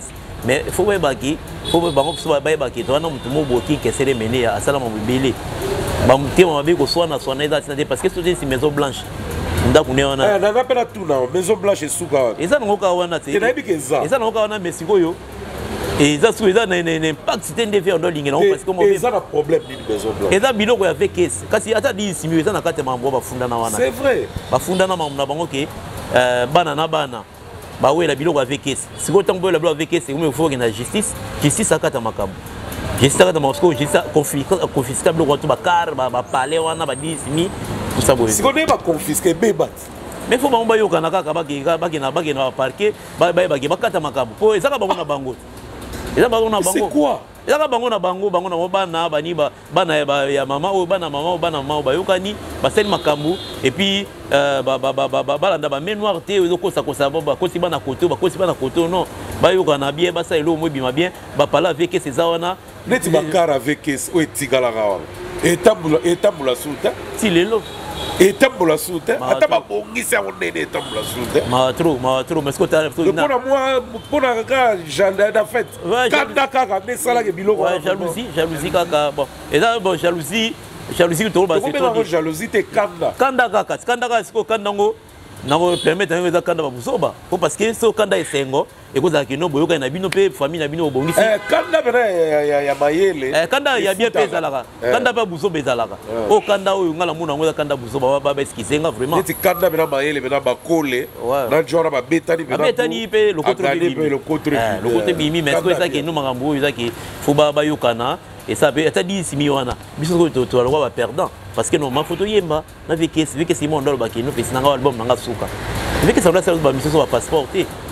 mais faut pas baki faut pas bango so ba baki to na mutu mo boki kesere mené à sala mo bibele ba mutu mo ba ko so na so na eza parce que c'est une maison blanche ndako ne wana eh na ngapela tuna maison blanche suka eza ngoka wana te eza biki eza eza ngoka wana mesiko yo et ça sous eza na impact c'était des faire dans ligne parce que mo eza na problème ni maison blanche eza biloko ya vekes kasi ata di simi eza na kate mambo ba funda na wana c'est vrai ba funda na mambo na bango ke bana na bana ba wela biloko ya vekes siko tango wela biloko ya vekes il faut que na justice justice akata makambo justice akata makambo justice confiscable ko to ba car ba palais wana ba di simi tout ça boye siko ne ba confisquer bebat mais faut bango bayoka na kaka baki baki na baki na parquet ba ba baki bakata makambo po ezaka bango na bango eza bango na bango c'est quoi ezaka bango na bango bango na bana bani ba bana ya mama o bana mama o bana mama ba yokani ba sel makambu et puis ba ba ba ba balanda ba mémoire te ezo kosa kosa ba kosi bana koto ba kosi bana koto non ba yokana bien ba sa elo mo bima bien ba pala avec ces awana neti bakara avec o etigala rawa etambula etambula suta si lelo etambula suta ata ba bongisa onene etambula suta ma trop ma trop mais ce que tu as pona moi pona ka janda da fête kanda kaka mais sala ke biloko jalousie jalousie kaka bon et là bon jalousie jalousie to ba c'est trop jalousie te kanda kanda kaka kanda kaka siko kanda ngo nango permettre ngo za kanda ba busoba ko parce que so kanda esengo ekoza kino boyoka na bino pe famille na bino obongisi eh kanda bena ya ya mayele eh kanda ya bien pesa laka kanda pa buso bezalaka o kanda oyo ngala muna ngo kanda buso ba ba eskisenga vraiment neti kanda bena mayele bena bakole na jora ba betani bena betani pe lokotro bi lokotro bi lokotro bi mi mais ko ça que nous makambo oyo ça que faut ba ba yokana et ça peut être dit simi wana biso ko to to ba perdant parce que non ma photo yemba na veke veke simo ndolo ba kino pe sinanga album nanga suka veke ça doit servir ba mission sur passeport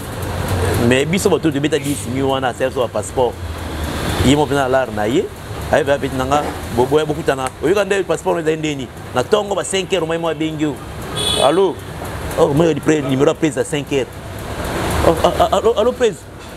mais biso bato de beta dix mille wana serve sur passeport yimo pena lar na ye ay ba beta nanga bobo ya bokutana oyoka nde passeport na ndeni na tongo ba cinq heures moi bengi allô oh moi di près numéro prise à cinq heures oh allô allô prise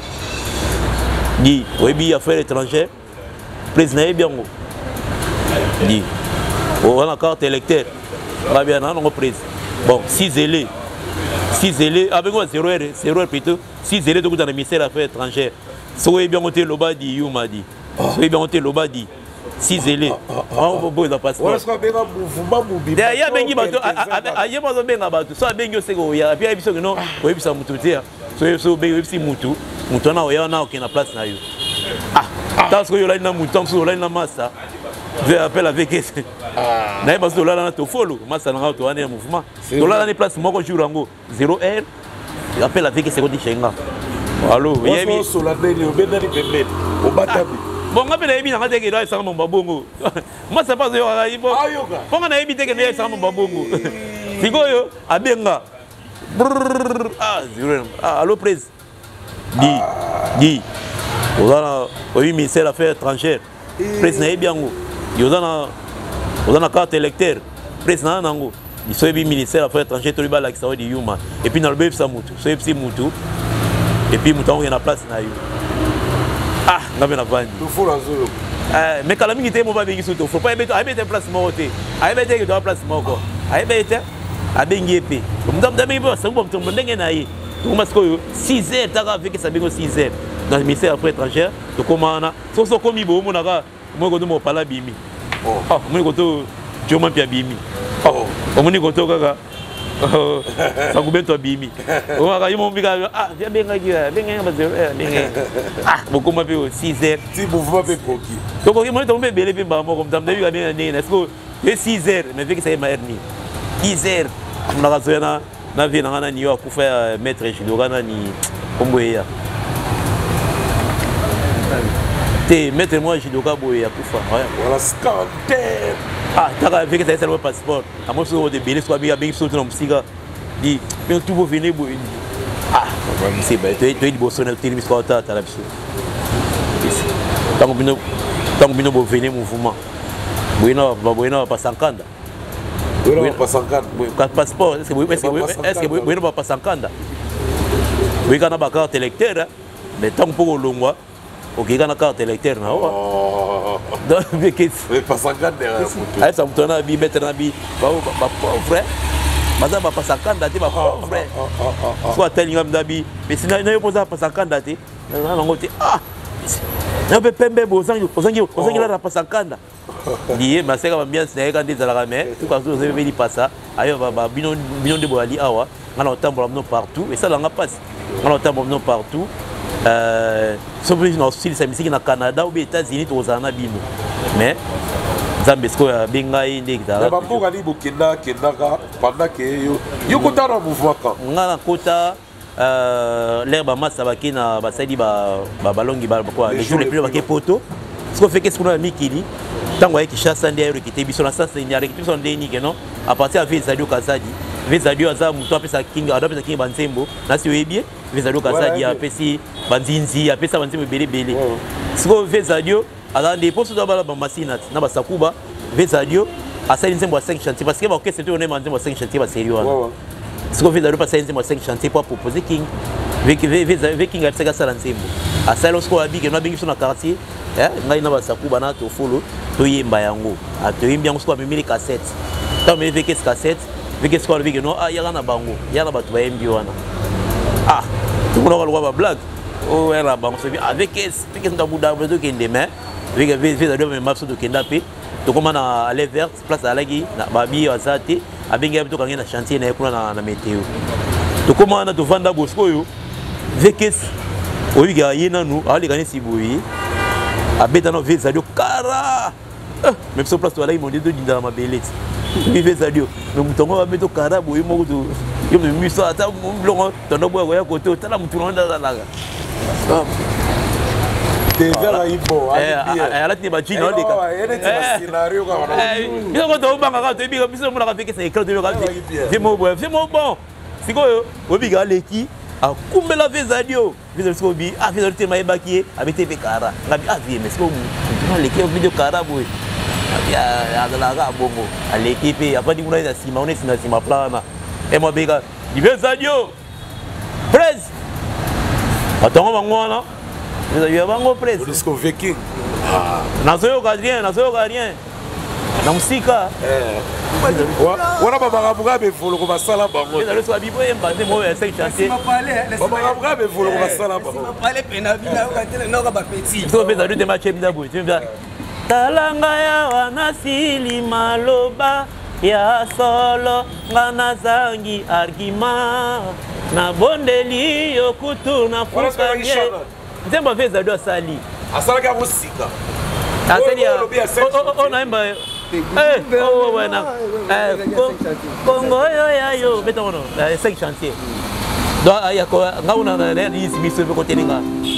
di oyebi affaires étrangères prise na bien ngo di on a carte électeur ba bien na ngo prise bon si zélé si zélé avec moi zéro heure zéro heure plutôt si zélé de dans le ministère des Affaires étrangères soyez bien monté loba di yuma di soyez bien monté loba di si zélé on peut pas passer on sera bien mouvement mouvement derrière bengi bato aye bazo benga bato so bengi oseko ya puis biso non oyebi sa mutu te so so bengi si mutu mutu na oya na okena place na yo ah parce que yo la na mutu so la na massa je appelle avec esse na ba so la na to follow massa na to ane mouvement to la na place moko jour ngo zéro heure appelle avec esse ko di chenga allô yebi so la beni obendani bembe obatabi bon ngabe na yebi na ngate ke do sa mo babongo massa pas yo ala ibo ponga na yebi te ke no sa mo babongo sikoyo abenga ah zéro ah allô prise di di ozana oyi ministère des Affaires étrangères prise na yebi yango yozana ozana carte électeur prise na nango iso yebi ministère des Affaires étrangères to libala ki sawo di yuma et puis na le bef sa mutu so yebi mutu et puis mutu on na place na yo ah ngabe na vandi to fora zolo eh mais kala mingi te mo ba bengi so to fo pa beto ay bete place mo te ay bete ke do place mo ko ay bete abengi epe mudam dame bo sa bo mtombo ndenge na ye to masko six heures taka avec sa bengo six heures dans le ministère des Affaires étrangères to komana so so komi bo mo naka mo ko do mo pala bimi oh ah mo ko to joma pia bimi oh mo ni ko to kaka ça coûte toi bimi on va gagner mon biga ah viens bien gagner bien gagner bien ah beaucoup m'a fait six heures si mouvement fait coquille donc on est tombé belé bien bon comme t'as vu bien né est-ce que six heures mais fait que ça est marni dix heures on a rasé na na vie na na ni wa kufa maître Jidoka na ni komboya te maître moi Jidoka boya kufa voilà scandale ah taka avec ça c'est le passeport à moi sur de belé soit bien bien sur ton musique dit bien tout vous venez boy ah c'est ben tu tu dis bossonner tu dis quoi ta ta la biso tant que bino tant que bino vous venez mouvement bueno bueno pas cinquante bueno pas cinquante passeport est-ce que est-ce que est-ce que bueno pas cinquante oui quand on a carte électeur mais tant pour longwa OK quand on a carte électeur na donc mais pas cinquante derrière ah ça me donne bi mettre na bi ba ba frère baza bapasa kanda te bapauvre so atalinga mdabi mais sina nayo mpoza bapasa kanda te nango te ah nayo mpe pembe bo ozangi lara bapasa kanda liye maseka bambiance na ye kanda ezalaka mais tukazozebeli pasa ayo bino nde boyali awa ngana otambola mno partout esalanga mpasi ngana otambola mno partout soki naosilisa misiki na Canada ou bien États-Unis tokozala na bino mais nzambe sikoyo abengai nde bamboka ni bokenda kendaka pendant ke yo kota na mouvement quand nga na kota l'air bamasa bake na basali balongi les jours les plus bake poto siko feke sikuna na mikili ntango aye Kinshasa nde ayorekete biso na sasa arekete biso ndeni keno à partir ya Vezadio Kazadi Vezadio aza moto apesa kinga apesa kinga banzembo nasi oyebie Vezadio Kazadi apesi banzinzi apesa banzembo ebelebele siko Vezadio alors des postes de bala bamasina na basakuba Vezadio asali nzembo cinq chantiers parce que ba orchestre on est nzembo cinq chantiers ba sérieux ce qu'on fait Vezadio passer nzembo cinq chantiers pour proposer king avec avec king atsaka sala nzembo asali osko abike na bingi na quartier eh ngai na basakuba na to follow to yemba yango atoyimbi yango osko amemeli cassette tant mais avec cassette avec ce qu'on a vu que non ah yala na bango yala batu ba yembi wana ah tout le monde va blague oh era bango so avec avec nda buda bezo kende mais avec Vezadio même mapso de kenda pe to comment na aller vers place alagi na babi azate abenga to kangena chantier na ekuna na na météo to comment na to vanda bosco yo avec oyiga yena nu ali kane siboyi abeta no Vezadio kara même sur place to alagi monde de dinda mabeleti Vezadio mais mutongo abeto kara boyi moko to yo me misa ata mlongo to no boya ya koto tala mutuno nda la des vers ibo ala tini bachini on deka scénario ka wana biso ko to banga ka to biso biso mona ka feke sa écran to ka c'est mo bon c'est mo bon sikoyo obiga leki akumbela Vezadio Vezadio siko bi a Vezadio te mai bakie abete pe kara ngabi a vie mais siko na leki video kara boy ya ala ka bongo aleki pe apandi kuna ina sima on sina sima plana e mo bega Vezadio presse atongo bangwana Vezadio bango presse disco viking nazoyo ka rien nazoyo ka rien na musika eh wana baba kabuka be volo ko basala bango Vezadio so bibo emba nde mo ya cinq chantier baba kabuka be volo ko basala bango pale pena bina ka tele no ka ba petit so Vezadio te match bina boy tu talanga ya wana sili maloba ya solo ngana zangi argument na bondeli yo kutu na fukange nzembo Vezadio asali asala ka musika asali o na imba eh oh wana eh Kongo yo ya yo betono cinq chantiers donc aya ko ngauna na na isi miso ko telinga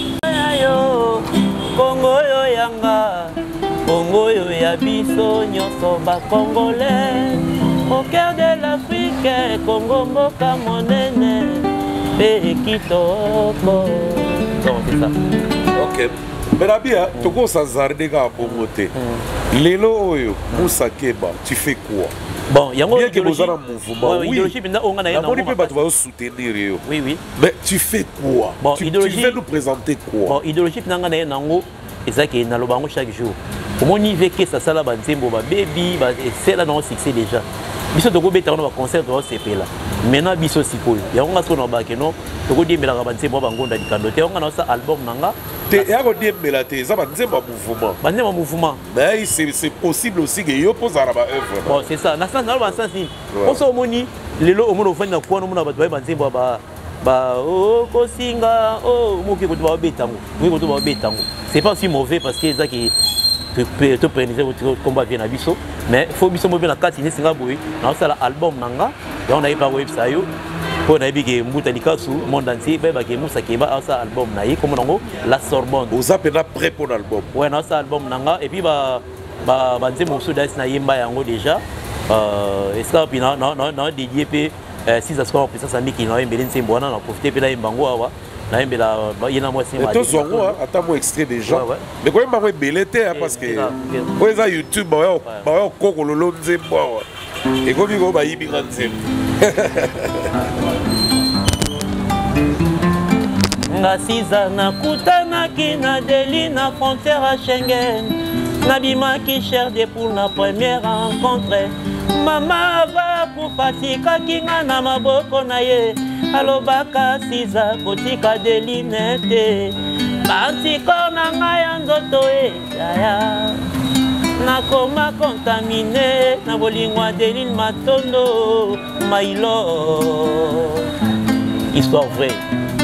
yo Kongo yo yanga Kongo yo ya biso nyoso ba congolais au cœur de l'Afrique Congo mboka monene pe kitoko donc c'est ça ok Berabia toko sazarde ka bongote lelo oyo Moussa Keba tu fais quoi bon yango bien que vous avez un mouvement oui idéologie binda onga na yena on peut pas te soutenir yo oui oui mais tu fais quoi bon tu, idéologie tu veux nous présenter quoi bon idéologie binanga na yango ezaki na lobango chaque jour comment ni veke ça sala ba nzembo ba baby ba c'est là non succès déjà biso toko beta na concert to sepela maintenant biso sikoyo yango ngaso na ba keno toko diembela ba nzembo ba ngonda dikando te yango na sa album nanga te yako diembela te za ba nzembo mouvement ba nzembo mouvement mais c'est c'est possible aussi que yo posa ba œuvre bon c'est ça na sens na ba sens ni on so moni lelo omono ofanya kwa no mona ba ba nzembo ba ba oh kosinga oh moki ko ba betango moki ko ba betango c'est pas si mauvais parce que ça qui te préniser votre combat bien à biso mais faut biso mo bien la carte ni singa boy na ça album nanga et on a eu par website yo pour na bige mbuta likasu monde entier ba ke Moussa Keba ça album na yi comme nango la Sorbonne aux appels prêt pour l'album ouais na ça album nanga et puis ba ba ba nzemo so das na yemba yango déjà euh est-ce que na na na dédié pe si ça se passe pour ça ça miki na yembele nsembo wana na profiter pe la yembango awa na yembela yena moi c'est ma to zongo ata mo extrait déjà mais quand même ba belete parce que ko eza YouTube ba ba kokololo nzembo et ko bi ko ba yibi ka nzembo ngasiza nakutanaki na Delhi na frontière à Schengen nabimaki cher de pour la première rencontre mama bakufa tikaki nga na maboko na ye alobaka siza kotika deline te bantiko na ngai ya nzoto eyaya nakoma kontamine na bolingo ya Deline Matondo my love. Histoire vraie.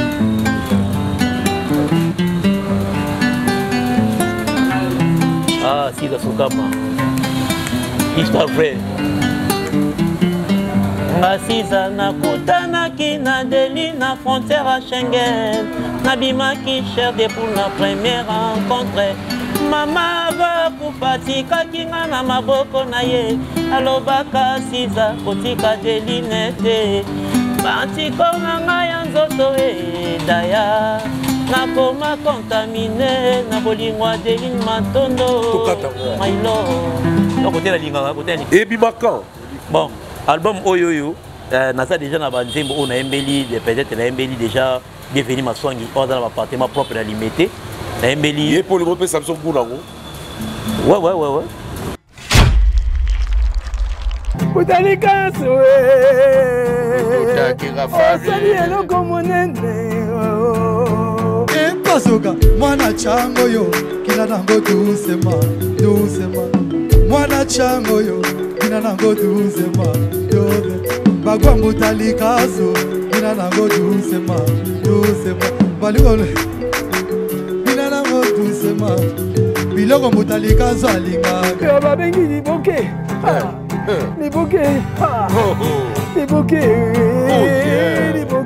Ah, Siza Sukama. Histoire vraie. Asiza nakutanaki na Deline na frontière à Schengen nabimaki cher de pour la première rencontre mama bakufa tikaki nga na maboko na ye alobaka Siza kotika Deline te bantiko na ngai ya nzoto edaya nakoma kontamine na bolingo ya Deline Matondo mailo okotela lingaka kotela ebimaka bon album Oyoyo euh, nasa déjà na banzembo on a embelli peut-être na embelli déjà bienvenue maswangi on dans l'appartement propre à limité na embelli et pour le groupe Samsung Bounango ouais ouais ouais ouais Utalika soe Utakira fabi Osali eloko monene Empasoka mwana chango yo kina nango dusema dusema mwana chango yo kina nango dusema dusema bagwa mutalika so kina nango dusema dusema balikole kina nango dusema biloko mutalika so alinga yo babengi liboke Liboke, liboke, liboke.